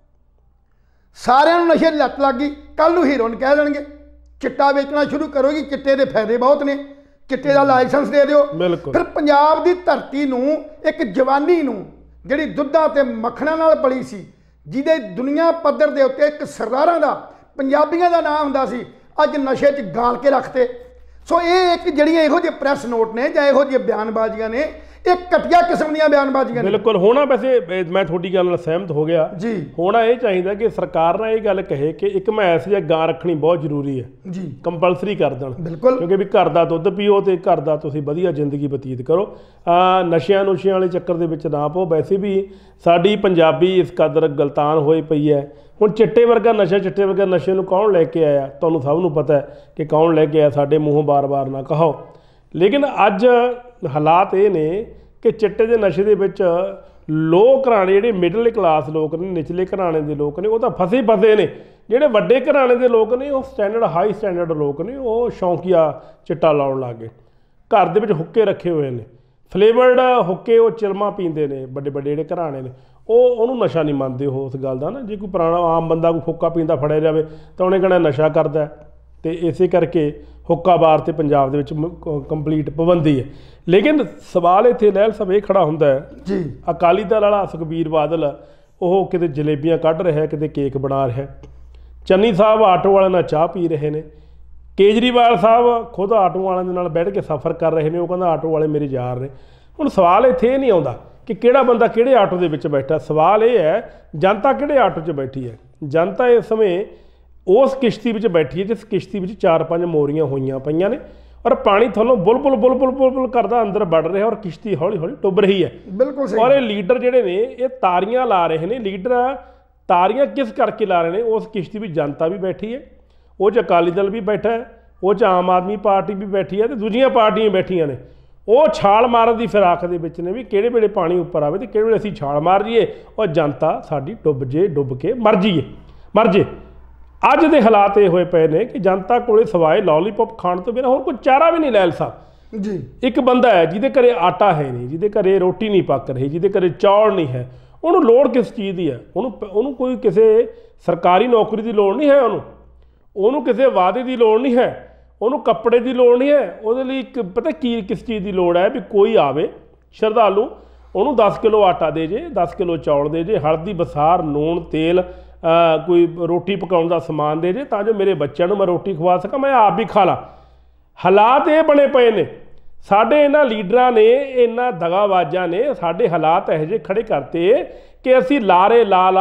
सारिਆਂ ਨੂੰ नशे की लत लग गई। कल नूं हीरोइन कह देंगे, चिट्टा बेचना शुरू करोगी, चिट्टे के फायदे बहुत ने, चिट्टे का लाइसेंस दे दिओ। फिर पंजाब की धरती नूं एक जवानी नूं जिहड़ी दुद्धां ते मक्खणां नाल पली सी, जिहदे दुनिया पद्धर दे उत्ते एक सरदारां दा पंजाबियां दा नाम हुंदा सी, अज नशे च गाल के रखते। सो ये एक जिहड़ियां इहो जिहे प्रैस नोट ने जां इहो जिहे बयानबाजियां ने, एक घटिया किस्म दी बयानबाजियां। बिल्कुल होना, वैसे मैं थोड़ी गल नाल सहमत हो गया जी। होना ये चाहिए कि सरकार ना ये गल कहे कि एक मैस या गां रखनी बहुत जरूरी है जी, कंपलसरी कर देन। बिल्कुल, क्योंकि भी घर का दुध पीओ तो घर का तुसीं वधिया जिंदगी बतीत करो, नशियां नुशियां वाले चक्कर दे विच ना पो। वैसे भी साडी पंजाबी इस कदर गलतान होई पई है। हुण चिट्टे वर्गा नशा, चिट्टे वर्गा नशे नूं कौन लैके आया? तुहानूं सब नूं पता है कि कौन लैके आया, साडे मूँहों बार बार ना कहो। लेकिन अज हालात ये ने कि चिट्टे के नशे के लोग घराने जिहड़े मिडल क्लास लोग ने, निचले घराने के लोग ने, वो तो फसे ने। जिहड़े वड्डे घराने के लोग ने, वो स्टैंडर्ड हाई स्टैंडर्ड लोग ने, वो शौकीया चिट्टा लाउण लग गए। घर दे विच हुक्के रखे हुए हैं, फ्लेवर्ड हुक्के, वो चिलमा पींदे ने, बड़े बड़े जिहड़े घराने ने, ਉਹਨੂੰ नशा नहीं मानते हो उस गल का ना। जे कोई पुराना आम बंदा कोई हुक्का पींदा फड़िया जाए तो उन्हें कहना नशा करता है, तो इस करके हुक्का बार तो पंजाब दे विच कंप्लीट पाबंदी है। लेकिन सवाल इत्थे लहल साहब ये खड़ा हुंदा है जी, अकाली दल वाला सुखबीर बादल वो किते जलेबियां कढ़ रहा है, किते केक बना रहा है, चन्नी साहब आटो वाले नाल चाह पी रहे हैं, केजरीवाल साहब खुद आटो वालों के नाल बैठ के सफ़र कर रहे हैं, वो कहंदा आटो वाले मेरे यार ने। हुण सवाल इत्थे ये नहीं आउंदा कि किहड़ा बंदा किहड़े आटो दे विच बैठा, सवाल ये है जनता किहड़े आटो 'च बैठी है। जनता इस समय उस किश्ती में बैठी है जिस किश्ती में 4-5 मोरियां होईयां पईयां ने और पानी थल्लों बुलबुल बुलबुल बुलबुल करदा अंदर बढ़ रहा है और किश्ती हौली हौली डुब रही है। बिल्कुल सही। और ये लीडर जिहड़े ने ये तारियां ला रहे हैं, लीडर तारियां किस करके ला रहे हैं? उस किश्ती में जनता भी बैठी है, वो च अकाली दल भी बैठा है, वो च आम आदमी पार्टी भी बैठी है, तो दूजियां पार्टियां बैठियां ने। वो छाल मारन की फिराक दे विच ने भी किहड़े वेले पानी उपर आवे तो किहड़े वेले असीं छाल मार जाइए और जनता साडी डुब जे, डुब के मर जे। अज दे हालात ये होए पे ने कि जनता कोले सवाए लॉलीपॉप खाण तो बिना होर कोई चारा भी नहीं। लैल साहब जी, एक बंदा है जिहदे घरे आटा है नहीं, जिहदे घरे रोटी नहीं पक रही, जिहदे घरे चौल नहीं है, उन्होंने लोड़ किस चीज़ की है? उन्होंने कोई किसी सरकारी नौकरी की लोड़ नहीं है, उन्होंने किसी वादे की लोड़ नहीं है, उन्होंने कपड़े की लोड़ नहीं है। वो पता की किस चीज़ की लोड़ है भी कोई आवे श्रद्धालु उन्होंने 10 किलो आटा दे जे, 10 किलो चौल दे जे, हल्दी बसार नून तेल कोई रोटी पकाने का समान दे जे, तां जो मेरे बच्चों मैं रोटी खवा सका, मैं आप भी खा ला। हालात ये बने पे ने ਸਾਡੇ ਇਹਨਾਂ ਲੀਡਰਾਂ ਨੇ, ਇਹਨਾਂ ਦਗਾਬਾਜ਼ਾਂ ਨੇ ਸਾਡੇ ਹਾਲਾਤ ਇਹੋ ਜਿਹੇ ਖੜੇ ਕਰਤੇ ਕਿ ਅਸੀਂ ਲਾਰੇ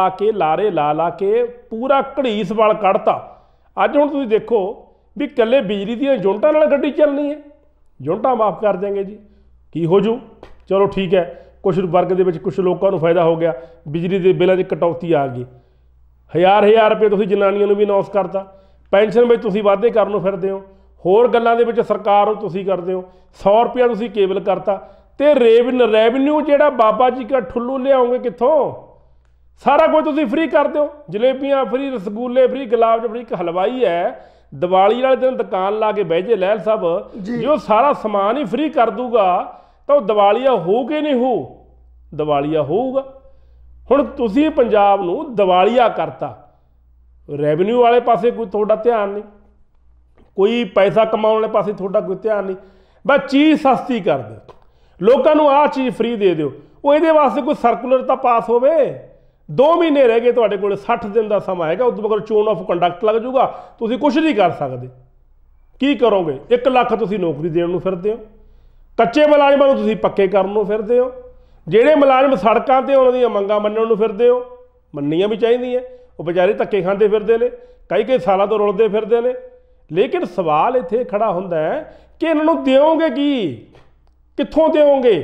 ਲਾ ਕੇ ਪੂਰਾ ਘੜੀਸ ਵਾਲ ਕੱਢਤਾ। ਅੱਜ ਹੁਣ ਤੁਸੀਂ ਦੇਖੋ ਵੀ ਇਕੱਲੇ ਬਿਜਲੀ ਦੀਆਂ ਯੂਨਿਟਾਂ ਨਾਲ ਗੱਡੀ ਚੱਲਣੀ ਹੈ, ਯੂਨਿਟਾਂ ਮਾਫ ਕਰ ਦਿਆਂਗੇ ਜੀ, ਕੀ ਹੋ ਜੂ? ਚਲੋ ਠੀਕ ਹੈ, ਕੁਛ ਵਰਗ ਦੇ ਵਿੱਚ ਕੁਛ ਲੋਕਾਂ ਨੂੰ ਫਾਇਦਾ ਹੋ ਗਿਆ, ਬਿਜਲੀ ਦੇ ਬਿੱਲਾਂ 'ਚ ਕਟੌਤੀ ਆ ਗਈ। ਹਜ਼ਾਰ ਰੁਪਏ ਤੁਸੀਂ ਜਨਾਨੀਆਂ ਨੂੰ ਵੀ ਅਨਾਉਂਸ ਕਰਤਾ, ਪੈਨਸ਼ਨ ਵਿੱਚ ਤੁਸੀਂ ਵਾਧੇ ਕਰਨ ਨੂੰ ਫਿਰਦੇ ਹੋ, ਹੋਰ ਗੱਲਾਂ ਦੇ ਵਿੱਚ ਸਰਕਾਰ ਨੂੰ ਤੁਸੀਂ ਕਰਦੇ ਹੋ। 100 ਰੁਪਇਆ ਤੁਸੀਂ ਕੇਬਲ ਕਰਤਾ, ਅਤੇ ਰੈਵਨਿਊ ਜਿਹੜਾ ਬਾਬਾ ਜੀ ਕਾ ਠੁੱਲੂ ਲਿਆਓਗੇ ਕਿੱਥੋਂ? ਸਾਰਾ ਕੁਝ ਤੁਸੀਂ ਫ੍ਰੀ ਕਰ ਦਿਓ, ਜਲੇਬੀਆਂ ਫ੍ਰੀ, ਰਸਗੁੱਲੇ ਫ੍ਰੀ, ਗੁਲਾਬ ਜਾਮੁਨ। ਇੱਕ ਹਲਵਾਈ ਹੈ ਦੀਵਾਲੀ ਵਾਲੇ ਦਿਨ ਦੁਕਾਨ ਲਾ ਕੇ ਬਹਿ ਜੇ ਲਹਿਲ ਸਾਹਿਬ, ਜੇ ਉਹ ਸਾਰਾ ਸਮਾਨ ਹੀ ਫ੍ਰੀ ਕਰ ਦੂਗਾ ਤਾਂ ਉਹ ਦਿਵਾਲੀਆ ਹੋਊ ਕਿ ਨਹੀਂ ਹੋਊ? ਦਿਵਾਲੀਆ ਹੋਊਗਾ। ਹੁਣ ਤੁਸੀਂ ਪੰਜਾਬ ਨੂੰ ਦਿਵਾਲੀਆ ਕਰਤਾ, ਰੈਵਨਿਊ ਵਾਲੇ ਪਾਸੇ ਕੋਈ ਤੁਹਾਡਾ ਧਿਆਨ ਨਹੀਂ, ਕੋਈ ਪੈਸਾ ਕਮਾਉਣ ਵਾਲੇ ਪਾਸੇ ਤੁਹਾਡਾ ਕੋਈ ਧਿਆਨ ਨਹੀਂ, ਬਸ ਚੀਜ਼ ਸਸਤੀ ਕਰ ਦਿਓ, ਲੋਕਾਂ ਨੂੰ ਆਹ ਚੀਜ਼ ਫ੍ਰੀ ਦੇ ਦਿਓ। ਉਹ ਇਹਦੇ ਵਾਸਤੇ ਕੋਈ ਸਰਕੂਲਰ ਤਾਂ ਪਾਸ ਹੋਵੇ। 2 ਮਹੀਨੇ ਰਹਿ ਗਏ ਤੁਹਾਡੇ ਕੋਲ, 60 ਦਿਨ ਦਾ ਸਮਾਂ ਹੈਗਾ, ਉਦੋਂ ਮਗਰ ਚੋਣ ਆਫ ਕੰਡਕਟ ਲੱਗ ਜੂਗਾ, ਤੁਸੀਂ ਕੁਛ ਨਹੀਂ ਕਰ ਸਕਦੇ। ਕੀ ਕਰੋਗੇ? 1 ਲੱਖ ਤੁਸੀਂ ਨੌਕਰੀ ਦੇਣ ਨੂੰ ਫਿਰਦੇ ਹੋ, ਕੱਚੇ ਮੁਲਾਜ਼ਮਾਂ ਨੂੰ ਤੁਸੀਂ ਪੱਕੇ ਕਰਨ ਨੂੰ ਫਿਰਦੇ ਹੋ, ਜਿਹੜੇ ਮੁਲਾਜ਼ਮ ਸੜਕਾਂ 'ਤੇ ਉਹਨਾਂ ਦੀਆਂ ਮੰਗਾਂ ਮੰਨਣ ਨੂੰ ਫਿਰਦੇ ਹੋ। ਮੰਨੀਆਂ ਵੀ ਚਾਹੀਦੀਆਂ, ਉਹ ਵਿਚਾਰੇ ਧੱਕੇ ਖਾਂਦੇ ਫਿਰਦੇ ਨੇ, ਕਈ ਸਾਲਾਂ ਤੋਂ ਰੁਲਦੇ ਫਿਰਦੇ ਨੇ। ਲੇਕਿਨ ਸਵਾਲ ਇੱਥੇ ਖੜਾ ਹੁੰਦਾ ਹੈ ਕਿ ਇਹਨਾਂ ਨੂੰ ਦਿਓਗੇ ਕੀ? ਕਿੱਥੋਂ ਦਿਓਗੇ?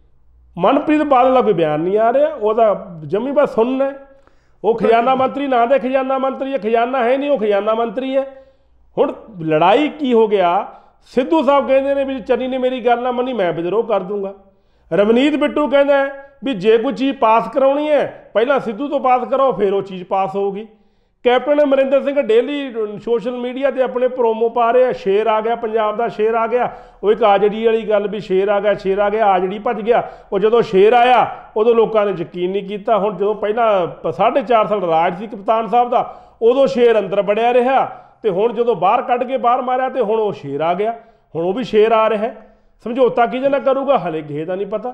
ਮਨਪ੍ਰੀਤ ਬਾਦਲ ਦਾ ਕੋਈ ਬਿਆਨ ਨਹੀਂ ਆ ਰਿਹਾ, ਉਹਦਾ ਜੰਮੀ ਬਸ ਸੁਣਨਾ। ਉਹ ਖਜ਼ਾਨਾ ਮੰਤਰੀ ਨਾਂ ਦੇ ਖਜ਼ਾਨਾ ਮੰਤਰੀ ਹੈ, ਖਜ਼ਾਨਾ ਹੈ ਨਹੀਂ, ਉਹ ਖਜ਼ਾਨਾ ਮੰਤਰੀ ਹੈ। ਹੁਣ ਲੜਾਈ ਕੀ ਹੋ ਗਿਆ? ਸਿੱਧੂ ਸਾਹਿਬ ਕਹਿੰਦੇ ਨੇ ਵੀ ਚੰਨੀ ਨੇ ਮੇਰੀ ਗੱਲ ਨਾ ਮੰਨੀ, ਮੈਂ ਵਿਦਰੋਹ ਕਰ ਦੂੰਗਾ। ਰਵਨੀਤ ਬਿੱਟੂ ਕਹਿੰਦਾ ਵੀ ਜੇ ਕੋਈ ਚੀਜ਼ ਪਾਸ ਕਰਾਉਣੀ ਹੈ ਪਹਿਲਾਂ ਸਿੱਧੂ ਤੋਂ ਪਾਸ ਕਰਾਓ, ਫਿਰ ਉਹ ਚੀਜ਼ ਪਾਸ ਹੋਊਗੀ। Captain Amarinder Singh daily social media 'ਤੇ ਆਪਣੇ ਪ੍ਰੋਮੋ ਪਾ ਰਹੇ ਆ, ਸ਼ੇਰ ਆ ਗਿਆ, ਪੰਜਾਬ ਦਾ ਸ਼ੇਰ ਆ ਗਿਆ। ਉਹ ਇੱਕ ਆਜੜੀ ਵਾਲੀ ਗੱਲ ਵੀ ਸ਼ੇਰ ਆ ਗਿਆ, ਆਜੜੀ ਭੱਜ ਗਿਆ। ਉਹ ਜਦੋਂ ਸ਼ੇਰ ਆਇਆ ਉਦੋਂ ਲੋਕਾਂ ਨੇ ਯਕੀਨ ਨਹੀਂ ਕੀਤਾ। ਹੁਣ ਜਦੋਂ ਪਹਿਲਾਂ 4.5 ਸਾਲ ਰਾਜ ਸੀ ਕਪਤਾਨ ਸਾਹਿਬ ਦਾ, ਉਦੋਂ ਸ਼ੇਰ ਅੰਦਰ ਵੜਿਆ ਰਿਹਾ, ਅਤੇ ਹੁਣ ਜਦੋਂ ਬਾਹਰ ਕੱਢ ਕੇ ਬਾਹਰ ਮਾਰਿਆ ਅਤੇ ਹੁਣ ਉਹ ਸ਼ੇਰ ਆ ਗਿਆ, ਹੁਣ ਉਹ ਵੀ ਸ਼ੇਰ ਆ ਰਿਹਾ। ਸਮਝੌਤਾ ਕਿਹਦੇ ਨਾਲ ਕਰੂਗਾ ਹਲੇ ਕਿਸੇ ਦਾ ਨਹੀਂ ਪਤਾ।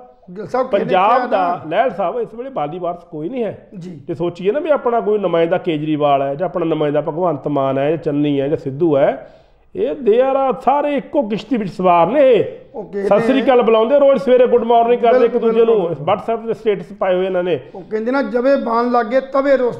ਪੰਜਾਬ ਦਾ ਲਹਿਲ ਸਾਹਿਬ ਇਸ ਵੇਲੇ ਬਾਦੀ ਵਾਰਸ ਕੋਈ ਨਹੀਂ ਹੈ ਜੀ। ਜੇ ਸੋਚੀਏ ਨਾ ਵੀ ਆਪਣਾ ਕੋਈ ਨੁਮਾਇੰਦਾ ਕੇਜਰੀਵਾਲ ਹੈ, ਜਾਂ ਆਪਣਾ ਨੁਮਾਇੰਦਾ ਭਗਵੰਤ ਮਾਨ ਹੈ, ਜਾਂ ਚੰਨੀ ਹੈ, ਜਾਂ ਸਿੱਧੂ ਹੈ, ਇਹ ਸਾਰੇ ਇੱਕੋ ਕਿਸ਼ਤੀ ਵਿੱਚ ਸਵਾਰ ਨੇ। ਸਤਿ ਸ੍ਰੀ ਅਕਾਲ ਬੁਲਾਉਂਦੇ ਰੋਜ਼ ਸਵੇਰੇ, ਗੁੱਡ ਮਾਰਨਿੰਗ ਕਰਦੇ ਇੱਕ ਦੂਜੇ ਨੂੰ, WhatsApp ਤੇ ਸਟੇਟਸ ਪਾਏ ਹੋਏ ਇਹਨਾਂ ਨੇ। ਉਹ ਕਹਿੰਦੇ ਨਾ ਜਵੇ ਬਾਣ ਲੱਗੇ ਤਵੇ ਰੋਸ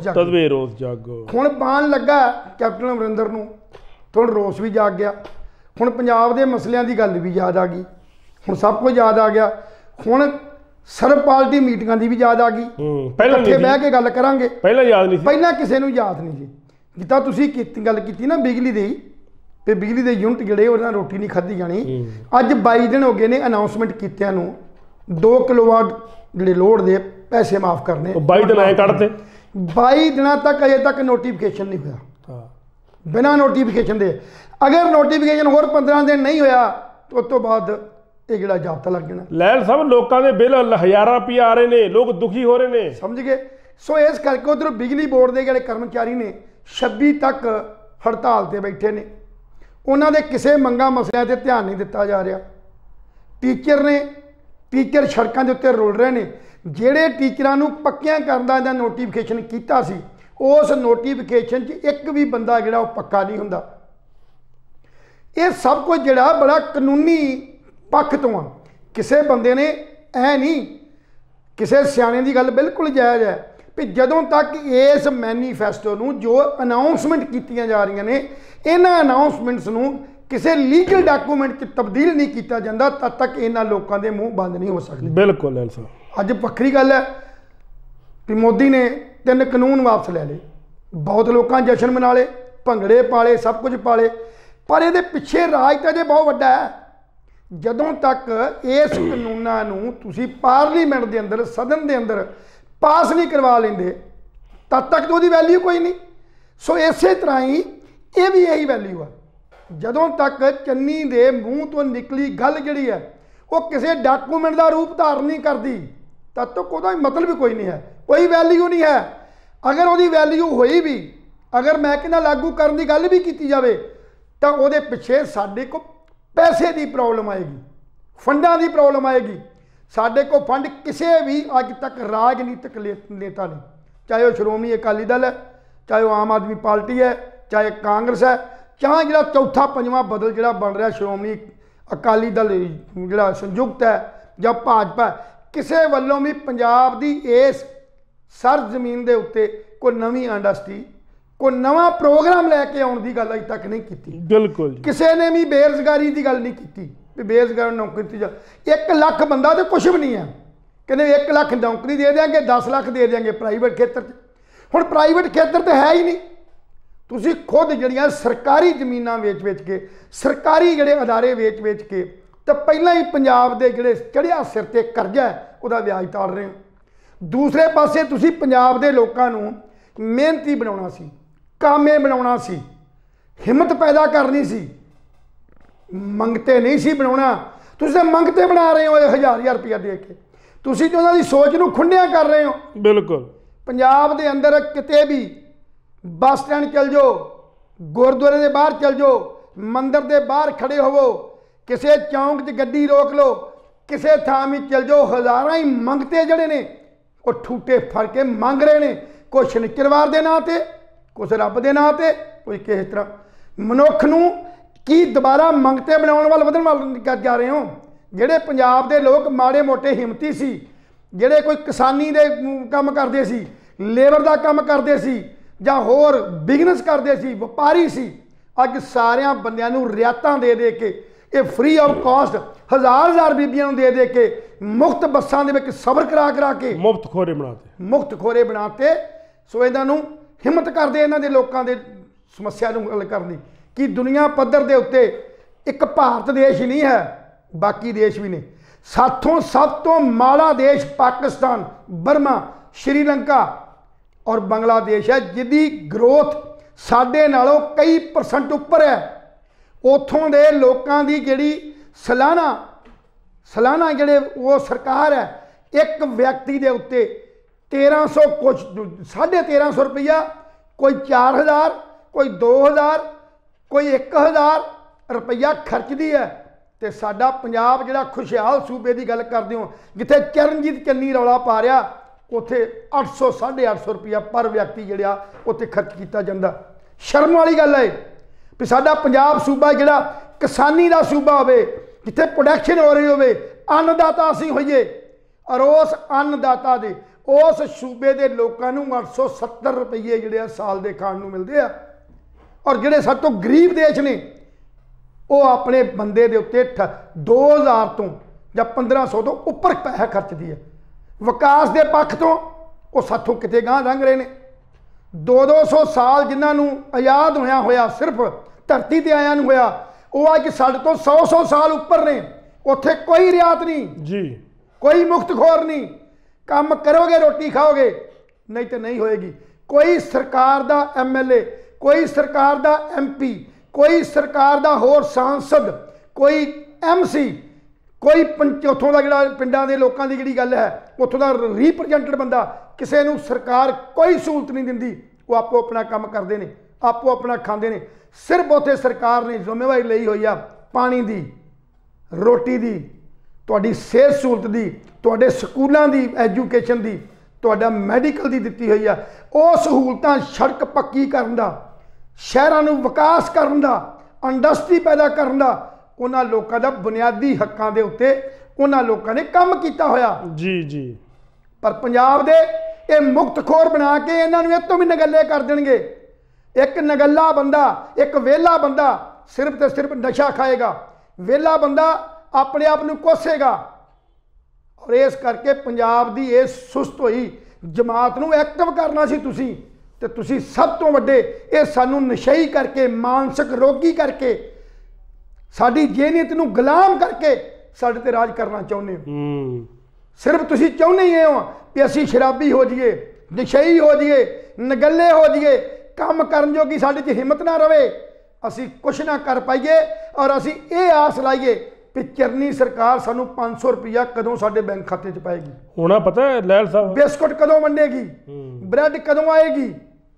ਜਾਗੋ। ਹੁਣ ਬਾਣ ਲੱਗਾ ਕੈਪਟਨ ਅਮਰਿੰਦਰ ਨੂੰ, ਥੋੜਾ ਰੋਸ ਵੀ ਜਾਗ ਗਿਆ। ਹੁਣ ਪੰਜਾਬ ਦੇ ਮਸਲਿਆਂ ਦੀ ਗੱਲ ਵੀ ਯਾਦ ਆ ਗਈ, ਹੁਣ ਸਭ ਕੁਝ ਯਾਦ ਆ ਗਿਆ। ਹੁਣ ਸਰਬ ਪਾਰਟੀ ਮੀਟਿੰਗਾਂ ਦੀ ਵੀ ਯਾਦ ਆ ਗਈ, ਇਕੱਠੇ ਬਹਿ ਕੇ ਗੱਲ ਕਰਾਂਗੇ। ਪਹਿਲਾਂ ਯਾਦ ਨਹੀਂ ਸੀ, ਪਹਿਲਾਂ ਕਿਸੇ ਨੂੰ ਯਾਦ ਨਹੀਂ ਸੀ। ਜਿੱਦਾਂ ਤੁਸੀਂ ਗੱਲ ਕੀਤੀ ਨਾ ਬਿਜਲੀ ਦੀ, ਤੇ ਬਿਜਲੀ ਦੇ ਯੂਨਿਟ ਜਿਹੜੇ ਉਹਨਾਂ ਰੋਟੀ ਨਹੀਂ ਖਾਧੀ ਜਾਣੀ। ਅੱਜ 22 ਦਿਨ ਹੋ ਗਏ ਨੇ ਅਨਾਉਂਸਮੈਂਟ ਕੀਤਿਆਂ ਨੂੰ, 2 ਕਿਲੋਵਾਟ ਜਿਹੜੇ ਲੋਡ ਦੇ ਪੈਸੇ ਮਾਫ ਕਰਨੇ। 22 ਦਿਨ ਆਏ ਕੱਢਤੇ, 22 ਦਿਨਾਂ ਤੱਕ ਅਜੇ ਤੱਕ ਨੋਟੀਫਿਕੇਸ਼ਨ ਨਹੀਂ ਹੋਇਆ, ਬਿਨਾਂ ਨੋਟੀਫਿਕੇਸ਼ਨ ਦੇ। ਅਗਰ ਨੋਟੀਫਿਕੇਸ਼ਨ ਹੋਰ 15 ਦਿਨ ਨਹੀਂ ਹੋਇਆ ਉਸ ਤੋਂ ਬਾਅਦ ਇਹ ਜਿਹੜਾ ਜਾਬਤਾ ਲੱਗ ਜਾਣਾ। ਲਹਿਲ ਸਾਹਿਬ ਲੋਕਾਂ ਦੇ ਬਿੱਲ ਹਜ਼ਾਰਾਂ ਰੁਪਏ ਆ ਰਹੇ ਨੇ, ਲੋਕ ਦੁਖੀ ਹੋ ਰਹੇ ਨੇ, ਸਮਝ ਗਏ। ਸੋ ਇਸ ਕਰਕੇ ਉਧਰ ਬਿਜਲੀ ਬੋਰਡ ਦੇ ਜਿਹੜੇ ਕਰਮਚਾਰੀ ਨੇ 26 ਤੱਕ ਹੜਤਾਲ ਤੇ ਬੈਠੇ ਨੇ, ਉਹਨਾਂ ਦੇ ਕਿਸੇ ਮੰਗਾਂ ਮਸਲਿਆਂ ਤੇ ਧਿਆਨ ਨਹੀਂ ਦਿੱਤਾ ਜਾ ਰਿਹਾ। ਟੀਚਰ ਸੜਕਾਂ ਦੇ ਉੱਤੇ ਰੁਲ ਰਹੇ ਨੇ। ਜਿਹੜੇ ਟੀਚਰਾਂ ਨੂੰ ਪੱਕਿਆਂ ਕਰਨ ਦਾ ਨੋਟੀਫਿਕੇਸ਼ਨ ਕੀਤਾ ਸੀ, ਉਸ ਨੋਟੀਫਿਕੇਸ਼ਨ 'ਚ ਇੱਕ ਵੀ ਬੰਦਾ ਜਿਹੜਾ ਉਹ ਪੱਕਾ ਨਹੀਂ ਹੁੰਦਾ। ਇਹ ਸਭ ਕੁਝ ਜਿਹੜਾ ਬੜਾ ਕਾਨੂੰਨੀ ਪੱਖ ਤੋਂ ਆ। ਕਿਸੇ ਬੰਦੇ ਨੇ ਨਹੀਂ, ਕਿਸੇ ਸਿਆਣੇ ਦੀ ਗੱਲ ਬਿਲਕੁਲ ਜਾਇਜ਼ ਹੈ ਵੀ ਜਦੋਂ ਤੱਕ ਇਸ ਮੈਨੀਫੈਸਟੋ ਨੂੰ ਜੋ ਅਨਾਉਂਸਮੈਂਟ ਕੀਤੀਆਂ ਜਾ ਰਹੀਆਂ ਨੇ, ਇਹਨਾਂ ਅਨਾਉਂਸਮੈਂਟਸ ਨੂੰ ਕਿਸੇ ਲੀਗਲ ਡਾਕੂਮੈਂਟ 'ਚ ਤਬਦੀਲ ਨਹੀਂ ਕੀਤਾ ਜਾਂਦਾ, ਤਦ ਤੱਕ ਇਹਨਾਂ ਲੋਕਾਂ ਦੇ ਮੂੰਹ ਬੰਦ ਨਹੀਂ ਹੋ ਸਕਦੇ। ਬਿਲਕੁਲ। ਅੱਜ ਵੱਖਰੀ ਗੱਲ ਹੈ ਵੀ ਮੋਦੀ ਨੇ 3 ਕਾਨੂੰਨ ਵਾਪਸ ਲੈ ਲਏ, ਬਹੁਤ ਲੋਕਾਂ ਜਸ਼ਨ ਮਨਾ ਲਏ, ਭੰਗੜੇ ਪਾਲੇ, ਸਭ ਕੁਝ ਪਾਲੇ, ਪਰ ਇਹਦੇ ਪਿੱਛੇ ਰਾਜ ਤਾਂ ਜੇ ਬਹੁਤ ਵੱਡਾ ਹੈ। ਜਦੋਂ ਤੱਕ ਇਸ ਕਾਨੂੰਨਾਂ ਨੂੰ ਤੁਸੀਂ ਪਾਰਲੀਮੈਂਟ ਦੇ ਅੰਦਰ, ਸਦਨ ਦੇ ਅੰਦਰ ਪਾਸ ਨਹੀਂ ਕਰਵਾ ਲੈਂਦੇ, ਤਦ ਤੱਕ ਤਾਂ ਉਹਦੀ ਵੈਲਿਊ ਕੋਈ ਨਹੀਂ। ਸੋ ਇਸੇ ਤਰ੍ਹਾਂ ਹੀ ਇਹ ਵੀ ਇਹੀ ਵੈਲਿਊ ਆ। ਜਦੋਂ ਤੱਕ ਚੰਨੀ ਦੇ ਮੂੰਹ ਤੋਂ ਨਿਕਲੀ ਗੱਲ ਜਿਹੜੀ ਹੈ ਉਹ ਕਿਸੇ ਡਾਕੂਮੈਂਟ ਦਾ ਰੂਪ ਧਾਰਨ ਨਹੀਂ ਕਰਦੀ, ਤਦ ਤੱਕ ਉਹਦਾ ਮਤਲਬ ਕੋਈ ਨਹੀਂ ਹੈ, ਕੋਈ ਵੈਲਿਊ ਨਹੀਂ ਹੈ। ਅਗਰ ਉਹਦੀ ਵੈਲਿਊ ਹੋਈ ਵੀ, ਅਗਰ ਮੈਂ ਕਹਿੰਦਾ ਲਾਗੂ ਕਰਨ ਦੀ ਗੱਲ ਵੀ ਕੀਤੀ ਜਾਵੇ, ਤਾਂ ਉਹਦੇ ਪਿੱਛੇ ਸਾਡੇ ਕੋਲ ਪੈਸੇ ਦੀ ਪ੍ਰੋਬਲਮ ਆਏਗੀ, ਫੰਡਾਂ ਦੀ ਪ੍ਰੋਬਲਮ ਆਏਗੀ। ਸਾਡੇ ਕੋਲ ਫੰਡ ਕਿਸੇ ਵੀ ਅੱਜ ਤੱਕ ਰਾਜਨੀਤਿਕ ਨੇਤਾ ਨੇ, ਚਾਹੇ ਉਹ ਸ਼੍ਰੋਮਣੀ ਅਕਾਲੀ ਦਲ ਹੈ, ਚਾਹੇ ਉਹ ਆਮ ਆਦਮੀ ਪਾਰਟੀ ਹੈ, ਚਾਹੇ ਕਾਂਗਰਸ ਹੈ, ਚਾਹੇ ਜਿਹੜਾ ਚੌਥਾ ਪੰਜਵਾਂ ਬਦਲ ਜਿਹੜਾ ਬਣ ਰਿਹਾ ਸ਼੍ਰੋਮਣੀ अकाली दल जिहड़ा संयुक्त है जां भाजपा, किसी वालों भी पंजाब की इस सर जमीन के उत्ते कोई नवी इंडस्ट्री कोई नवा प्रोग्राम लैके आने की गल अज तक नहीं की। बिल्कुल किसी ने भी बेरोजगारी की गल नहीं की भी बेरोजगार नौकरी 1 लाख बंदा तो कुछ भी नहीं है, कहते 1 लाख नौकरी दे देंगे, 10 लाख दे देंगे प्राइवेट खेत्र च। हुण प्राइवेट खेत्र तो है ही नहीं, तुसी खुद जिहड़ियां सरकारी जमीनां वेच के सरकारी जिहड़े अदारे वेच के तो पहलां ही पंजाब दे जिहड़े चढ़िया सिर ते करजा है उहदा ब्याज ताड़ रहे हो। दूसरे पासे तुसी पंजाब दे लोकां नूं मेहनती बनाउणा सी, कामे बनाउणा सी, हिम्मत पैदा करनी सी, मंगते नहीं सी बनाउणा। तुसीं मंगते बना रहे हो 1000 रुपया दे के, तुसीं तो उन्हां दी सोच नूं खुंडिया कर रहे हो। बिल्कुल पंजाब दे अंदर किते भी बस स्टैंड चल जाओ, गुरुद्वारे के बाहर चल जाओ, मंदिर के बाहर खड़े होवो, किसी चौंक च गड्डी रोक लो, किसी थां में चल जाओ, हज़ारां ही मंगते जड़े ने वो ठूटे फड़ के मंग रहे हैं, कुछ शनिचरवार के नाँ से, कुछ रब के नाँ से, कोई किस तरह। मनुख नूं की दोबारा मंगते बनाने वाल वधन वाल कर जा रहे हो। जिहड़े पंजाब के लोग माड़े मोटे हिम्मती सी, जिहड़े कोई किसानी दे काम करते सी, लेबर का काम करते सी, जां होर बिजनेस करते सी, व्यापारी सी, अज सारिया बंदियां नूं रियायतां दे के ये फ्री ऑफ कॉस्ट 1000 बीबियां दे के मुफ्त बसां दे विच सफर करा के मुफ्त खोरे बनाते। सो इन्हां नूं हिम्मत करदे इन्हां दे लोकां दे समस्या नूं हल करनी कि दुनिया पद्धर दे उत्ते एक भारत देश ही नहीं है, बाकी देश भी ने। साथों सब तो माड़ा देश पाकिस्तान, बर्मा, श्रीलंका और बांग्लादेश है, जिहदी ग्रोथ साडे नालों कई % उपर है। उथों दे लोकां दी जिहड़ी सलाना जिहड़े वो सरकार है, एक व्यक्ति दे उत्ते 1300 कुछ 1350 रुपया, कोई 4000, कोई 2000, कोई 1000 रुपया खर्चदी है। तो साडा पंजाब जिहड़ा खुशहाल सूबे की गल करदे हो, जिथे चरणजीत चन्नी रौला पा रहा, उत्थे 800 850 रुपया पर व्यक्ति जिहड़ा उत्थे खर्च किया जाता। शर्म वाली गल है भी साडा पंजाब सूबा जिहड़ा किसानी का सूबा होवे, जिथे प्रोडक्शन हो रही होवे, अन्नदाता असीं होइए, और उस अन्नदाता दे उस सूबे के लोगों को 870 रुपये जिहड़े साल के खाण नूं मिलदे आ। और जिहड़े सब तो गरीब देश ने वो अपने बंदे दे उत्ते 2000 तो या 1500 तो उपर पैसा खर्चदी है। विकास के पक्ष तो वो साथों किते गांह लंघ रहे हैं। 200 साल जिन्होंने आज़ाद होया सिर्फ धरती ते आया होया, वो अज साढ़े तो 100 साल उपर ने। उत्थे कोई रियायत नहीं जी, कोई मुफ्त खोर नहीं, काम करोगे रोटी खाओगे, नहीं तो नहीं होएगी। कोई सरकार दा MLA, कोई सरकार दा MP, कोई सरकार दा होर सांसद, कोई MC, कोई उत्थों का जिहड़ा पिंडां दे लोकां दी जिहड़ी गल है, उत्थों का रिप्रजेंटेड बंदा, किसी नूं सरकार कोई सहूलत नहीं दिंदी। वो आपो अपना काम करते हैं, आपो अपना खांदे ने। सिर्फ उत्थे सरकार ने जिम्मेवारी लई हुई आ पानी दी, रोटी दी, तुहाडी सेहत सहूलत दी, तुहाडे स्कूलों की एजुकेशन की, तुहाडा मैडिकल की दित्ती हुई आ। वो सहूलतां सड़क पक्की करन दा, शहरां नूं विकास करन दा, इंडस्ट्री पैदा करन दा, उन्हां लोकां दा बुनियादी हक्कां दे उत्ते उन्हां लोकां ने काम कीता होया। जी जी। पर पंजाब दे ये मुक्त खोर बना के इन्हां नूं इह तों भी नगल्ले कर देणगे। एक नगल्ला बंदा, एक वेला बंदा सिर्फ तो सिर्फ नशा खाएगा, वेला बंदा अपने आप नूं कोसेगा। और इस करके पंजाब दी इस सुस्त हुई जमात नूं एक्टिव करना सी तुसीं, ते तुसीं सब तो वड्डे ये सानूं नशई करके, मानसिक रोगी करके, साडी जेहनीयत नूं गुलाम करके साडे ते राज करना चाहुंदे हो। सिर्फ तुसीं चाहुंदे ही हो कि असीं शराबी हो जाइए, नशई हो जाइए, नगल्ले हो जाइए, काम करन जोगी साडे च हिम्मत ना रवे, असीं कुछ ना कर पाइए। और असीं ये आस लाइए कि चरनी सरकार सानू 500 रुपया कदों साडे बैंक खाते च पाएगी। होना पता है लैल साहब, बिस्कुट कदों वंडेगी, ब्रैड कदों आएगी,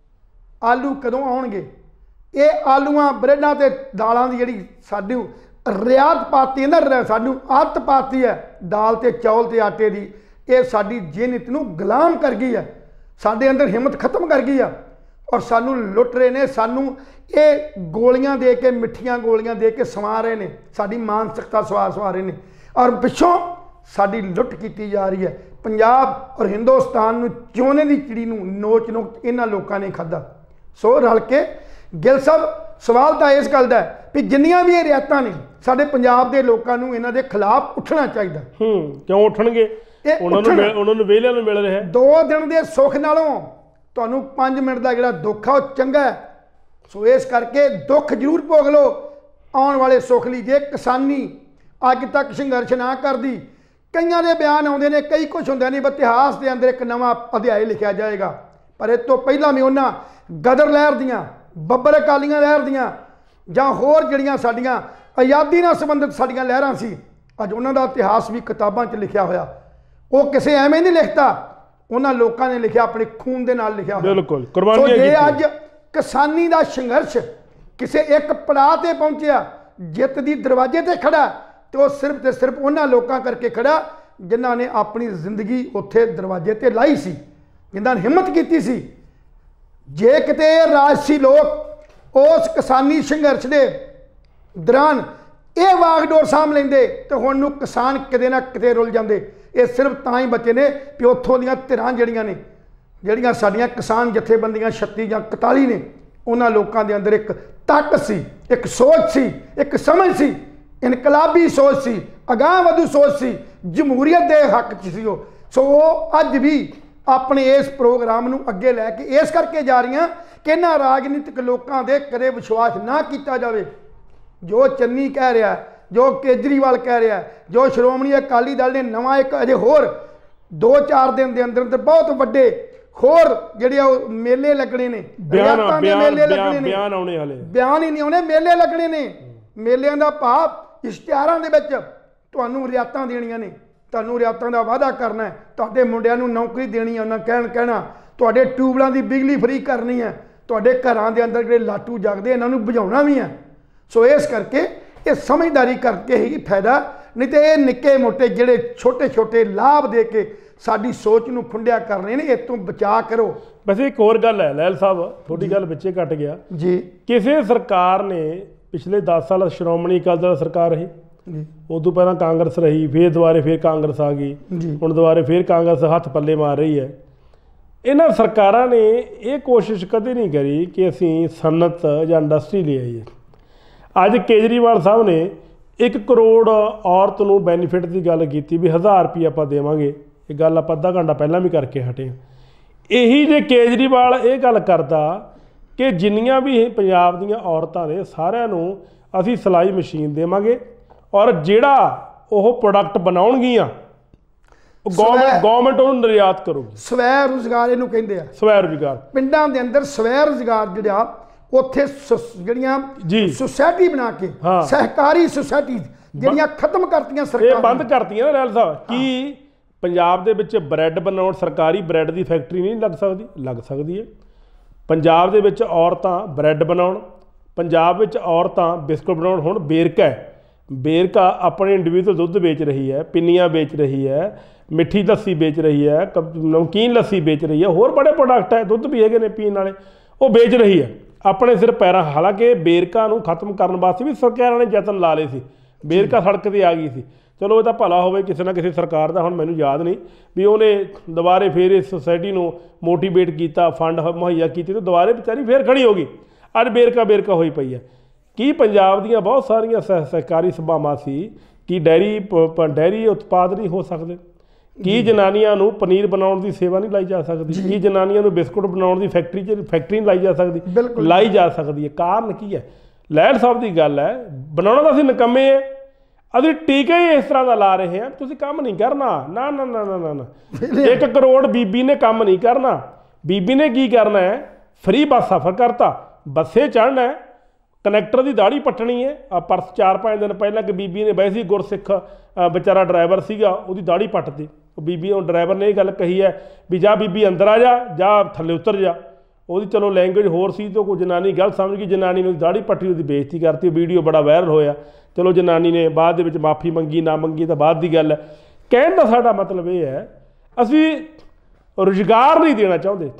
आलू कदों आउणगे। ये आलूआं ब्रैडां ते दालां दी जिहड़ी साडू रियायत पाती है ना, सानू आदत पाती है दाल ते चौल ते आटे दी, ये साडी जेहनीत नूं गुलाम कर गई है, साडे अंदर हिम्मत खत्म कर गई है। और सानू लुट रहे ने, सानू ये गोलियां दे के, मिठियां गोलियां दे के सवा रहे ने, साडी मानसिकता सवा रहे ने और पिछों साडी लुट की जा रही है। पंजाब और हिंदुस्तान नूं चोने की चिड़ी नूं नोच नोच इन्हां लोकां ने खाधा। सो रल के गिल साहब सवाल तो इस गल का भी जिन्नियां भी रियायतां ने साडे पंजाब दे लोकां नूं इन्हां दे खिलाफ उठना चाहिए। क्यों उठणगे? उन्होंने वेलियां नूं मिल रहा है। 2 दिन के सुख नालों तुहानूं 5 मिनट का जिहड़ा दुख है वो चंगा है। सो इस करके दुख जरूर भोग लो, आने वाले सुख ली। जे किसानी अज तक संघर्ष ना करदी, कईयां दे बयान आउंदे ने, कई कुछ हुंदा नहीं, इतिहास के अंदर एक नवां अध्याय लिखा जाएगा। पर इस तो पहला भी उन्हां गदर लहर दियां, बब्बर अकालीआं लहर दियां जां होर जिहड़ियां साडीआं आज़ादी नाल संबंधित साडीआं लहरां सी, अज उन्हां दा इतिहास भी किताबां 'च लिखिया होया। वो किसी एवें नहीं लिखता, उन्हां लोकां ने लिखिया, अपने खून दे नाल लिखिया होया। बिल्कुल कुर्बानियां जे अज किसानी दा संघर्ष किसी एक पड़ाव ते पहुंचिया, जित दी दरवाजे ते खड़ा, तो सिर्फ ते सिर्फ उन्हां लोकां करके खड़ा जिन्हां ने अपनी जिंदगी उत्थे दरवाजे ते लाई सी, जिन्हां ने हिम्मत कीती सी। जे किते राजसी लोग उस किसानी संघर्ष के दौरान ये वागडोर साम लेंदे तो हुण नूं किसान किते ना किते रुल जांदे। ये सिर्फ तां ही बचे ने कि उत्थों दीयां धिरां जिहड़ियां ने, जिहड़ियां साडीआं किसान जथेबंदियां 36 जां 41 ने, उन्हां लोकां दे अंदर एक तक सी, एक सोच सी, एक समझ सी, इनकलाबी सोच सी, अगाह वधू सोच सी, जमहूरीयत के हक च सी। सो अज भी अपने इस प्रोग्राम नूं अगे लैके इस करके जा रही कि इन्हां राजनीतिक लोगों के कदे विश्वास ना किया जाए। जो चन्नी कह रहा है, जो केजरीवाल कह रहा है, जो श्रोमणी अकाली दल ने नवा एक अजे होर 2-4 दिन के अंदर अंदर बहुत वड्डे होर जिहड़े मेले लगने ने, रियायतां दे मेले लगने ने, बयान ही नहीं आने, मेले लगने ने। मेलिਆਂ ਦਾ भाव इश्तिहारां दे विच तुहानूं रियायतां देणीਆਂ ने, तुहानूं रियायतां दा वादा करना है, तुहाडे मुंडिਆਂ ਨੂੰ नौकरी देनी है, उन्हां कहना तुहाडे ट्यूबलां दी बिजली फ्री करनी है, तुहाडे घरां दे अंदर जिहड़े लाटू जगदे इन्हां नूं बुझाउणा भी है। सो इस करके ये समझदारी करके ही फायदा, नहीं तो ये निक्के मोटे जिहड़े छोटे छोटे लाभ दे के साडी सोच नूं फुंडिया करने ने, इस तों बचा करो। वैसे एक होर गल है लैल साहब, थोड़ी गल विचे घट गया जी। किसी सरकार ने पिछले 10 साल श्रोमणी अकाली दल सरकार रही, उदों पहला कांग्रेस रही, फिर दुबारे फिर कांग्रेस आ गई, हुण दुबारे फिर कांग्रेस हत्थ पल्ले मार रही है। इन्हां सरकारां ने ये कोशिश कदे नहीं करी कि असीं सनत जां इंडस्ट्री ले आईए। अज केजरीवाल साहब ने 1 करोड़ औरत नूं बैनीफिट की गल की भी 1000 रुपये आपां देवांगे। ये गल आपां अद्धा घंटा पहलां भी करके हटे। यही जे केजरीवाल ये गल करदा कि जिन्नियां भी पंजाब दीयां औरतां ने सारिਆਂ ਨੂੰ ਅਸੀਂ सिलाई मशीन देवांगे और जिहड़ा ਉਹ प्रोडक्ट बनाउणगीਆਂ गवर्नमेंट ਉਹਨੂੰ निर्यात करूगी। स्वै रोजगार ਇਹਨੂੰ ਕਹਿੰਦੇ ਆ, स्वै रोजगार। ਪਿੰਡਾਂ ਦੇ ਅੰਦਰ स्वै रोजगार ਜਿਹੜਾ ਉੱਥੇ ਜਿਹੜੀਆਂ ਸੁਸਾਇਟੀ ਬਣਾ ਕੇ ਸਹਿਕਾਰੀ ਸੁਸਾਇਟੀ ਜਿਹੜੀਆਂ ਖਤਮ ਕਰਤੀਆਂ ਸਰਕਾਰ ਇਹ ਬੰਦ ਕਰਤੀਆਂ ਨਾ ਰੈਲ ਸਾਹਿਬ। ਕੀ ਪੰਜਾਬ ਦੇ ਵਿੱਚ ਬ੍ਰੈਡ ਬਣਾਉਣ ਸਰਕਾਰੀ ਬ੍ਰੈਡ ਦੀ ਫੈਕਟਰੀ ਨਹੀਂ ਲੱਗ ਸਕਦੀ? ਲੱਗ ਸਕਦੀ ਹੈ। ਪੰਜਾਬ ਦੇ ਵਿੱਚ ਔਰਤਾਂ ਬ੍ਰੈਡ ਬਣਾਉਣ, ਪੰਜਾਬ ਵਿੱਚ ਔਰਤਾਂ ਬਿਸਕੁਟ ਬਣਾਉਣ। ਹੁਣ ਵੇਰਕਾ ਹੈ, ਵੇਰਕਾ ਆਪਣੇ ਇੰਡੀਵਿਜੂਅਲ ਦੁੱਧ ਵੇਚ ਰਹੀ है, पिन्नियाँ बेच रही है, मिठी लस्सी बेच रही है, नमकीन लस्सी बेच रही है, होर बड़े प्रोडक्ट है, दुੱਧ भी है ने पीण वाले, वो बेच रही है अपने सिर पैरां। हालांकि बेरका नूं खत्म करने वास्ते भी सरकारां ने यतन ला लए सी, बेरका सड़क ते आ गई सी। चलो ये भला होवे किसी ना किसी सरकार का, हुण मैनूं याद नहीं भी उन्हें दोबारे फिर इस सोसाइटी नूं मोटीवेट किया, फंड मुहैया कीते तो दोबारे बेचारी फिर खड़ी हो गई। अज बेरका होई पई है। की पंजाब दीयां बहुत सारियां सहकारी सभावां सी, की डेयरी उत्पाद नहीं हो सकते? की जनानियां नूं पनीर बनाउण दी सेवा नहीं लाई जा सकती? की जनानियां नूं बिस्कुट बनाउण दी फैक्टरी नहीं लाई जा सकती? लाई जा सकती है। कारण की है? लहर साहब की गल है, बनाउणा तां असीं निकम्मे है, असीं टीके ही इस तरह का ला रहे हैं, तुसीं काम नहीं करना। ना ना ना ना ना ना 1 करोड़ बीबी ने काम नहीं करना। बीबी ने की करना है? फ्री बस सफ़र करता, बसे चढ़ना है, कनैक्टर की दाढ़ी पट्टनी है। परस 4-5 दिन पहले कि बीबी ने वैसे ही गुरसिख बेचारा ड्राइवर सीगा, उसकी दाढ़ी पट्टती। बीबी ड्राइवर ने यह गल कही है भी जा बीबी अंदर आ जा थल्ले उतर जा। वो चलो लैंगुएज होर सी तो कोई जनानी गलत समझ गई, जनानी ने दाढ़ी पट्टी, उसकी बेइज्जती करती। वीडियो बड़ा वायरल होया। चलो जनानी ने बाद दे विच माफ़ी मंगी ना मंगी तो बाद की गल है। कहने का साडा मतलब ये है, असीं रोजगार नहीं देना चाहते।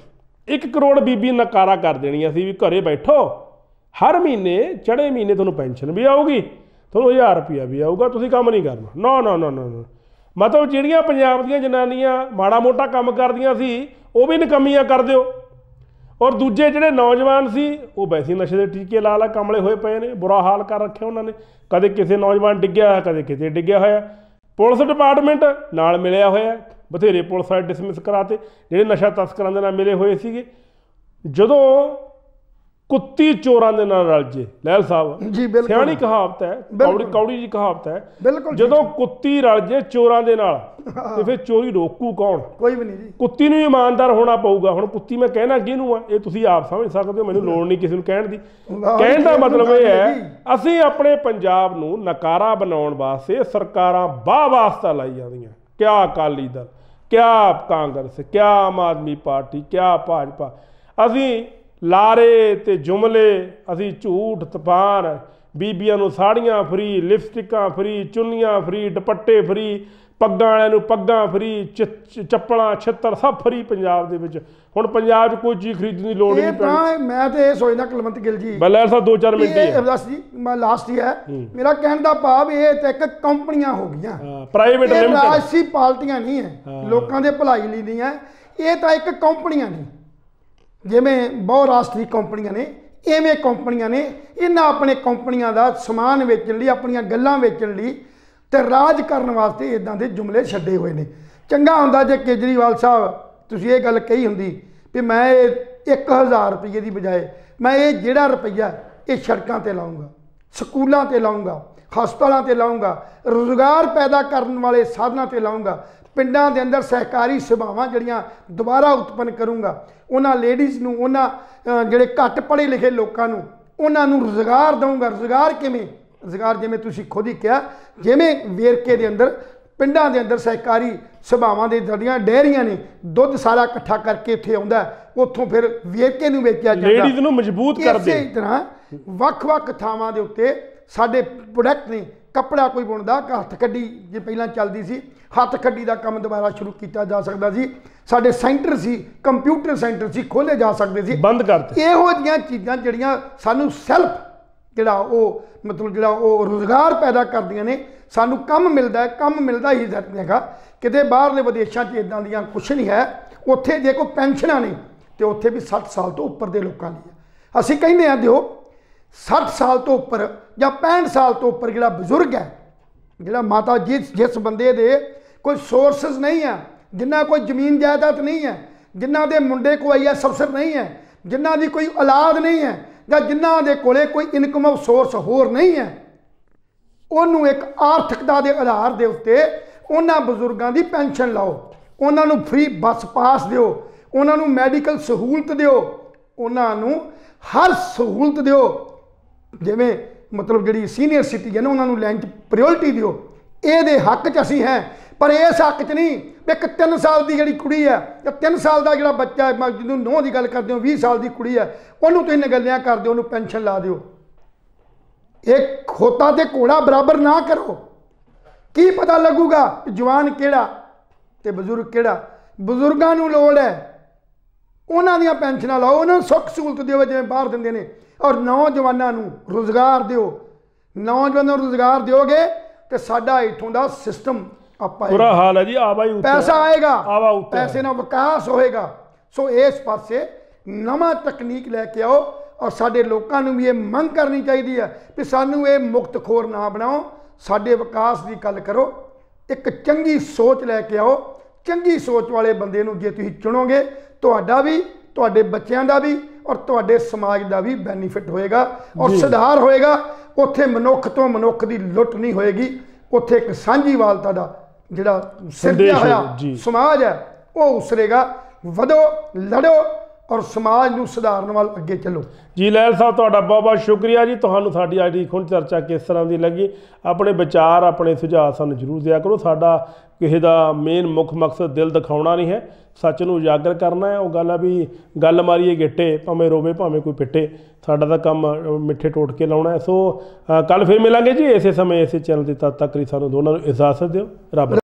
1 ਕਰੋੜ ਬੀਬੀ ਨਕਾਰਾ ਕਰ ਦੇਣੀਆਂ ਸੀ ਵੀ ਘਰੇ ਬੈਠੋ, ਹਰ ਮਹੀਨੇ ਚੜ੍ਹੇ ਮਹੀਨੇ ਤੁਹਾਨੂੰ ਪੈਨਸ਼ਨ ਵੀ ਆਊਗੀ, ਤੁਹਾਨੂੰ 1000 ਰੁਪਈਆ ਵੀ ਆਊਗਾ, ਤੁਸੀਂ ਕੰਮ ਨਹੀਂ ਕਰਨਾ। ਨਾ ਨਾ ਨਾ ਨਾ ਨਾ, ਮਤਲਬ ਜਿਹੜੀਆਂ ਪੰਜਾਬ ਦੀਆਂ ਜਨਾਨੀਆਂ ਮਾੜਾ ਮੋਟਾ ਕੰਮ ਕਰਦੀਆਂ ਸੀ ਉਹ ਵੀ ਨਿਕੰਮੀਆਂ ਕਰ ਦਿਓ, ਔਰ ਦੂਜੇ ਜਿਹੜੇ ਨੌਜਵਾਨ ਸੀ ਉਹ ਵੈਸੇ ਨਸ਼ੇ ਦੇ ਟੀਕੇ ਲਾ ਕਮਲੇ ਹੋਏ ਪਏ ਨੇ, ਬੁਰਾ ਹਾਲ ਕਰ ਰੱਖਿਆ ਉਹਨਾਂ ਨੇ। ਕਦੇ ਕਿਸੇ ਨੌਜਵਾਨ ਡਿੱਗਿਆ ਹੋਇਆ, ਕਦੇ ਕਿਤੇ ਡਿੱਗਿਆ ਹੋਇਆ। ਪੁਲਿਸ ਡਿਪਾਰਟਮੈਂਟ ਨਾਲ ਮਿਲਿਆ ਹੋਇਆ, ਬਥੇਰੇ ਪੁਲਿਸ ਵਾਲੇ ਡਿਸਮਿਸ ਕਰਾਤੇ ਜਿਹੜੇ ਨਸ਼ਾ ਤਸਕਰਾਂ ਦੇ ਨਾਲ ਮਿਲੇ ਹੋਏ ਸੀਗੇ। ਜਦੋਂ ਕੁੱਤੀ ਚੋਰਾਂ ਦੇ ਨਾਲ ਰਲ ਜੇ, ਲਹਿਲ ਸਾਹਿਬ ਜੀ ਬਿਲਕੁਲ ਸਿਆਣੀ ਕਹਾਵਤ ਹੈ, ਕੌੜੀ ਜੀ ਕਹਾਵਤ ਹੈ, ਬਿਲਕੁਲ ਜਦੋਂ ਕੁੱਤੀ ਰਲ ਜੇ ਚੋਰਾਂ ਦੇ ਨਾਲ ਤੇ ਫਿਰ ਚੋਰੀ ਰੋਕੂ ਕੌਣ? ਕੋਈ ਵੀ ਨਹੀਂ ਜੀ। ਕੁੱਤੀ ਨੂੰ ਇਮਾਨਦਾਰ ਹੋਣਾ ਪਊਗਾ। ਹੁਣ ਕੁੱਤੀ ਮੈਂ ਕਹਿਣਾ ਕਿਹਨੂੰ ਆ, ਇਹ ਤੁਸੀਂ ਆਪ ਸਮਝ ਸਕਦੇ ਹੋ, ਮੈਨੂੰ ਲੋੜ ਨਹੀਂ ਕਿਸੇ ਨੂੰ ਕਹਿਣ ਦੀ। ਕਹਿਣ ਦਾ ਮਤਲਬ ਇਹ ਹੈ ਅਸੀਂ ਆਪਣੇ ਪੰਜਾਬ ਨੂੰ ਨਕਾਰਾ ਬਣਾਉਣ ਵਾਸਤੇ ਸਰਕਾਰਾਂ ਬਾਹ ਵਾਸਤਾ ਲਾਈ ਜਾਂਦੀਆਂ। ਕਿਆ ਅਕਾਲੀ ਦਲ, ਕਿਆ ਕਾਂਗਰਸ, ਕਿਆ ਆਮ ਆਦਮੀ ਪਾਰਟੀ, ਕਿਆ ਭਾਜਪਾ। ਅਸੀਂ ਲਾਰੇ ਤੇ ਜੁਮਲੇ, ਅਸੀਂ ਝੂਠ ਤਪਾਨ, ਬੀਬੀਆਂ ਨੂੰ ਸਾੜੀਆਂ ਫਰੀ, ਲਿਪਸਟਿਕਾਂ ਫਰੀ, ਚੁੰਨੀਆਂ ਫਰੀ, ਦੁਪੱਟੇ ਫਰੀ, ਪੱਗਾਂ ਵਾਲਿਆਂ ਨੂੰ ਪੱਗਾਂ ਫਰੀ, ਚੱਪਲਾਂ ਛਿੱਤਰ ਸਭ ਫਰੀ ਪੰਜਾਬ ਦੇ ਵਿੱਚ। ਹੁਣ ਪੰਜਾਬ 'ਚ ਕੋਈ ਚੀਜ਼ ਖਰੀਦਣ ਦੀ ਲੋੜ ਨਹੀਂ ਪੈਣੀ। ਮੈਂ ਤਾਂ ਇਹ ਸੋਚਦਾ ਕੁਲਵੰਤ ਗਿੱਲ ਜੀ, ਬੱਲੇ ਸਾਹਿਬ 2-4 ਮਿੰਟ ਹੀ ਬਸ ਜੀ, ਮੈਂ ਲਾਸਟ ਹੀ ਹੈ ਮੇਰਾ ਕਹਿਣ ਦਾ ਭਾਵ। ਇਹ ਤਾਂ ਇੱਕ ਕੰਪਨੀਆਂ ਹੋ ਗਈਆਂ, ਪ੍ਰਾਈਵੇਟ ਲਿਮਟਿਡ, ਰਾਜਸੀ ਪਾਰਟੀਆਂ ਨਹੀਂ ਹੈ, ਲੋਕਾਂ ਦੇ ਭਲਾਈ ਲਈ ਨਹੀਂ ਹੈ। ਇਹ ਤਾਂ ਇੱਕ ਕੰਪਨੀਆਂ ਨੇ, ਜਿਵੇਂ ਬਹੁ ਰਾਸ਼ਟਰੀ ਕੰਪਨੀਆਂ ਨੇ, ਇਵੇਂ ਕੰਪਨੀਆਂ ਨੇ। ਇਹਨਾਂ ਆਪਣੇ ਕੰਪਨੀਆਂ ਦਾ ਸਮਾਨ ਵੇਚਣ ਲਈ, ਆਪਣੀਆਂ ਗੱਲਾਂ ਵੇਚਣ ਲਈ ਤੇ ਰਾਜ ਕਰਨ ਵਾਸਤੇ ਇਦਾਂ ਦੇ ਜੁਮਲੇ ਛੱਡੇ ਹੋਏ ਨੇ। ਚੰਗਾ ਹੁੰਦਾ ਜੇ ਕੇਜਰੀਵਾਲ ਸਾਹਿਬ ਤੁਸੀਂ ਇਹ ਗੱਲ ਕਹੀ ਹੁੰਦੀ ਵੀ ਮੈਂ ਇਹ 1000 ਰੁਪਏ ਦੀ ਬਜਾਏ ਮੈਂ ਇਹ ਜਿਹੜਾ ਰੁਪਈਆ ਇਹ ਸੜਕਾਂ ਤੇ ਲਾਉਂਗਾ, ਸਕੂਲਾਂ ਤੇ ਲਾਉਂਗਾ, ਹਸਪਤਾਲਾਂ ਤੇ ਲਾਉਂਗਾ, ਰੁਜ਼ਗਾਰ ਪੈਦਾ ਕਰਨ ਵਾਲੇ ਸਾਧਨਾਂ ਤੇ ਲਾਉਂਗਾ, ਪਿੰਡਾਂ ਦੇ ਅੰਦਰ ਸਹਿਕਾਰੀ ਸਭਾਵਾਂ ਜਿਹੜੀਆਂ ਦੁਬਾਰਾ ਉਤਪੰਨ ਕਰੂੰਗਾ, ਉਹਨਾਂ ਲੇਡੀਜ਼ ਨੂੰ, ਉਹਨਾਂ ਜਿਹੜੇ ਘੱਟ ਪੜ੍ਹੇ ਲਿਖੇ ਲੋਕਾਂ ਨੂੰ, ਉਹਨਾਂ ਨੂੰ ਰੁਜ਼ਗਾਰ ਦਊਂਗਾ। ਰੁਜ਼ਗਾਰ ਕਿਵੇਂ? ਰੁਜ਼ਗਾਰ ਜਿਵੇਂ ਤੁਸੀਂ ਖੁਦ ਹੀ ਕਿਹਾ, ਜਿਵੇਂ ਵੇਰਕੇ ਦੇ ਅੰਦਰ ਪਿੰਡਾਂ ਦੇ ਅੰਦਰ ਸਹਿਕਾਰੀ ਸਭਾਵਾਂ ਦੇ ਜਿਹੜੀਆਂ ਡੇਅਰੀਆਂ ਨੇ, ਦੁੱਧ ਸਾਰਾ ਇਕੱਠਾ ਕਰਕੇ ਇੱਥੇ ਆਉਂਦਾ, ਉੱਥੋਂ ਫਿਰ ਵੇਰਕੇ ਨੂੰ ਵੇਚਿਆ ਜਾਂਦਾ, ਲੇਡੀਜ਼ ਨੂੰ ਮਜ਼ਬੂਤ ਕਰਦੇ। ਇਸੇ ਤਰ੍ਹਾਂ ਵੱਖ-ਵੱਖ ਥਾਵਾਂ ਦੇ ਉੱਤੇ ਸਾਡੇ ਪ੍ਰੋਡਕਟ ਨੇ। ਕੱਪੜਾ ਕੋਈ ਬੁਣਦਾ, ਹੱਥ ਕੱਢੀ ਜੇ ਪਹਿਲਾਂ ਚੱਲਦੀ ਸੀ, ਹੱਥ ਕੱਢੀ ਦਾ ਕੰਮ ਦੁਬਾਰਾ ਸ਼ੁਰੂ ਕੀਤਾ ਜਾ ਸਕਦਾ ਸੀ। ਸਾਡੇ ਸੈਂਟਰ ਸੀ, ਕੰਪਿਊਟਰ ਸੈਂਟਰ ਸੀ, ਖੋਲ੍ਹੇ ਜਾ ਸਕਦੇ ਸੀ, ਬੰਦ ਕਰਤੇ। ਇਹੋ ਜਿਹੀਆਂ ਚੀਜ਼ਾਂ ਜਿਹੜੀਆਂ ਸਾਨੂੰ ਸੈਲਫ ਜਿਹੜਾ ਉਹ ਮਤਲਬ ਜਿਹੜਾ ਉਹ ਰੁਜ਼ਗਾਰ ਪੈਦਾ ਕਰਦੀਆਂ ਨੇ, ਸਾਨੂੰ ਕੰਮ ਮਿਲਦਾ ਹੈ। ਕੰਮ ਮਿਲਦਾ ਹੀ ਹੈਗਾ, ਕਿਤੇ ਬਾਹਰਲੇ ਵਿਦੇਸ਼ਾਂ 'ਚ ਇੱਦਾਂ ਦੀਆਂ ਕੁਛ ਨਹੀਂ ਹੈ। ਉੱਥੇ ਜੇ ਕੋਈ ਪੈਨਸ਼ਨਾਂ ਨੇ ਤੇ ਉੱਥੇ ਵੀ 60 ਸਾਲ ਤੋਂ ਉੱਪਰ ਦੇ ਲੋਕਾਂ ਲਈ ਹੈ। ਅਸੀਂ ਕਹਿੰਦੇ ਹਾਂ ਦਿਓ 60 ਸਾਲ ਤੋਂ ਉੱਪਰ ਜਾਂ 65 ਸਾਲ ਤੋਂ ਉੱਪਰ ਜਿਹੜਾ ਬਜ਼ੁਰਗ ਹੈ, ਜਿਹੜਾ ਮਾਤਾ ਜਿਸ ਬੰਦੇ ਦੇ ਕੋਈ ਸੋਰਸਿਸ ਨਹੀਂ ਹੈ, ਜਿਨ੍ਹਾਂ ਕੋਈ ਜ਼ਮੀਨ ਜਾਇਦਾਦ ਨਹੀਂ ਹੈ, ਜਿਨ੍ਹਾਂ ਦੇ ਮੁੰਡੇ ਕੋਈ IAS ਅਫਸਰ ਨਹੀਂ ਹੈ, ਜਿਨ੍ਹਾਂ ਦੀ ਕੋਈ ਔਲਾਦ ਨਹੀਂ ਹੈ, ਜਾਂ ਜਿਨ੍ਹਾਂ ਦੇ ਕੋਲੇ ਕੋਈ ਇਨਕਮ ਆਫ ਸੋਰਸ ਹੋਰ ਨਹੀਂ ਹੈ, ਉਹਨੂੰ ਇੱਕ ਆਰਥਿਕਤਾ ਦੇ ਆਧਾਰ ਦੇ ਉੱਤੇ ਉਹਨਾਂ ਬਜ਼ੁਰਗਾਂ ਦੀ ਪੈਨਸ਼ਨ ਲਾਓ, ਉਹਨਾਂ ਨੂੰ ਫ੍ਰੀ ਬੱਸ ਪਾਸ ਦਿਓ, ਉਹਨਾਂ ਨੂੰ ਮੈਡੀਕਲ ਸਹੂਲਤ ਦਿਓ, ਉਹਨਾਂ ਨੂੰ ਹਰ ਸਹੂਲਤ ਦਿਓ। ਜਿਵੇਂ ਮਤਲਬ ਜਿਹੜੀ ਸੀਨੀਅਰ ਸਿਟੀਜ਼ਨ ਉਹਨਾਂ ਨੂੰ ਲੈਣ 'ਚ ਪ੍ਰਾਇਓਰਟੀ ਦਿਓ। ਇਹਦੇ ਹੱਕ 'ਚ ਅਸੀਂ ਹੈ, ਪਰ ਇਸ ਹੱਕ 'ਚ ਨਹੀਂ ਵੀ ਇੱਕ 3 ਸਾਲ ਦੀ ਜਿਹੜੀ ਕੁੜੀ ਹੈ ਜਾਂ 3 ਸਾਲ ਦਾ ਜਿਹੜਾ ਬੱਚਾ ਹੈ, ਜਿਹਨੂੰ 9 ਦੀ ਗੱਲ ਕਰਦੇ ਹੋ, 20 ਸਾਲ ਦੀ ਕੁੜੀ ਹੈ, ਉਹਨੂੰ ਤੁਸੀਂ ਨਗਲਿਆਂ ਕਰ ਦਿਓ, ਉਹਨੂੰ ਪੈਨਸ਼ਨ ਲਾ ਦਿਓ। ਇਹ ਖੋਤਾ ਤੇ ਘੋੜਾ ਬਰਾਬਰ ਨਾ ਕਰੋ। ਕੀ ਪਤਾ ਲੱਗੂਗਾ ਜਵਾਨ ਕਿਹੜਾ ਤੇ ਬਜ਼ੁਰਗ ਕਿਹੜਾ? ਬਜ਼ੁਰਗਾਂ ਨੂੰ ਲੋੜ ਹੈ, ਉਹਨਾਂ ਦੀਆਂ ਪੈਨਸ਼ਨਾਂ ਲਾਓ, ਉਹਨਾਂ ਨੂੰ ਸੁੱਖ ਸਹੂਲਤ ਦਿਓ ਜਿਵੇਂ ਬਾਹਰ ਦਿੰਦੇ ਨੇ, ਔਰ ਨੌਜਵਾਨਾਂ ਨੂੰ ਰੁਜ਼ਗਾਰ ਦਿਓ। ਨੌਜਵਾਨਾਂ ਨੂੰ ਰੁਜ਼ਗਾਰ ਦਿਓਗੇ ਤੇ ਸਾਡਾ ਇੱਥੋਂ ਦਾ ਸਿਸਟਮ ਆਪਾਂ ਬੁਰਾ ਹਾਲ ਹੈ ਜੀ, ਆਵਾਈ ਪੈਸਾ ਆਏਗਾ, ਪੈਸੇ ਨਾਲ ਵਿਕਾਸ ਹੋਏਗਾ। ਸੋ ਇਸ ਪਾਸੇ ਨਵਾਂ ਤਕਨੀਕ ਲੈ ਕੇ ਆਓ, ਔਰ ਸਾਡੇ ਲੋਕਾਂ ਨੂੰ ਵੀ ਇਹ ਮੰਗ ਕਰਨੀ ਚਾਹੀਦੀ ਹੈ ਕਿ ਸਾਨੂੰ ਇਹ ਮੁਕਤਖੋਰ ਨਾ ਬਣਾਓ, ਸਾਡੇ ਵਿਕਾਸ ਦੀ ਗੱਲ ਕਰੋ। ਇੱਕ ਚੰਗੀ ਸੋਚ ਲੈ ਕੇ ਆਓ। ਚੰਗੀ ਸੋਚ ਵਾਲੇ ਬੰਦੇ ਨੂੰ ਜੇ ਤੁਸੀਂ ਚੁਣੋਗੇ, ਤੁਹਾਡਾ ਵੀ, ਤੁਹਾਡੇ ਬੱਚਿਆਂ ਦਾ ਵੀ, ਔਰ ਤੁਹਾਡੇ ਸਮਾਜ ਦਾ ਵੀ ਬੈਨੀਫਿਟ ਹੋਏਗਾ ਔਰ ਸੁਧਾਰ ਹੋਏਗਾ। ਉੱਥੇ ਮਨੁੱਖ ਤੋਂ ਮਨੁੱਖ ਦੀ ਲੁੱਟ ਨਹੀਂ ਹੋਏਗੀ, ਉੱਥੇ ਇੱਕ ਸਾਂਝੀਵਾਲਤਾ ਦਾ ਜਿਹੜਾ ਸਿਰਜਿਆ ਹੋਇਆ ਸਮਾਜ ਹੈ ਉਹ ਉਸਰੇਗਾ। ਵਧੋ, ਲੜੋ ਔਰ ਸਮਾਜ ਨੂੰ ਸੁਧਾਰਨ ਵੱਲ ਅੱਗੇ ਚੱਲੋ। ਜੀ ਲਹਿਲ ਸਾਹਿਬ, ਤੁਹਾਡਾ ਬਹੁਤ ਬਹੁਤ ਸ਼ੁਕਰੀਆ ਜੀ। ਤੁਹਾਨੂੰ ਸਾਡੀ ਅੱਜ ਦੀ ਖੁੰਡ ਚਰਚਾ ਕਿਸ ਤਰ੍ਹਾਂ ਦੀ ਲੱਗੀ? ਆਪਣੇ ਵਿਚਾਰ, ਆਪਣੇ ਸੁਝਾਅ ਸਾਨੂੰ ਜ਼ਰੂਰ ਦਿਆ ਕਰੋ। ਸਾਡਾ ਕਿਸੇ ਦਾ ਮੇਨ ਮੁੱਖ ਮਕਸਦ ਦਿਲ ਦਿਖਾਉਣਾ ਨਹੀਂ ਹੈ, ਸੱਚ ਨੂੰ ਉਜਾਗਰ ਕਰਨਾ ਹੈ। ਉਹ ਗੱਲ ਆ ਵੀ ਗੱਲ ਮਾਰੀਏ ਗਿੱਟੇ, ਭਾਵੇਂ ਰੋਵੇ ਭਾਵੇਂ ਕੋਈ ਪਿੱਟੇ, ਸਾਡਾ ਤਾਂ ਕੰਮ ਮਿੱਠੇ ਟੋਟਕੇ ਲਾਉਣਾ ਹੈ। ਸੋ ਕੱਲ੍ਹ ਫਿਰ ਮਿਲਾਂਗੇ ਜੀ ਇਸੇ ਸਮੇਂ ਇਸੇ ਚੈਨਲ 'ਤੇ। ਤਦ ਤੱਕ ਲਈ ਸਾਨੂੰ ਦੋਨਾਂ ਨੂੰ ਇਜਾਜ਼ਤ ਦਿਓ। ਰੱਬ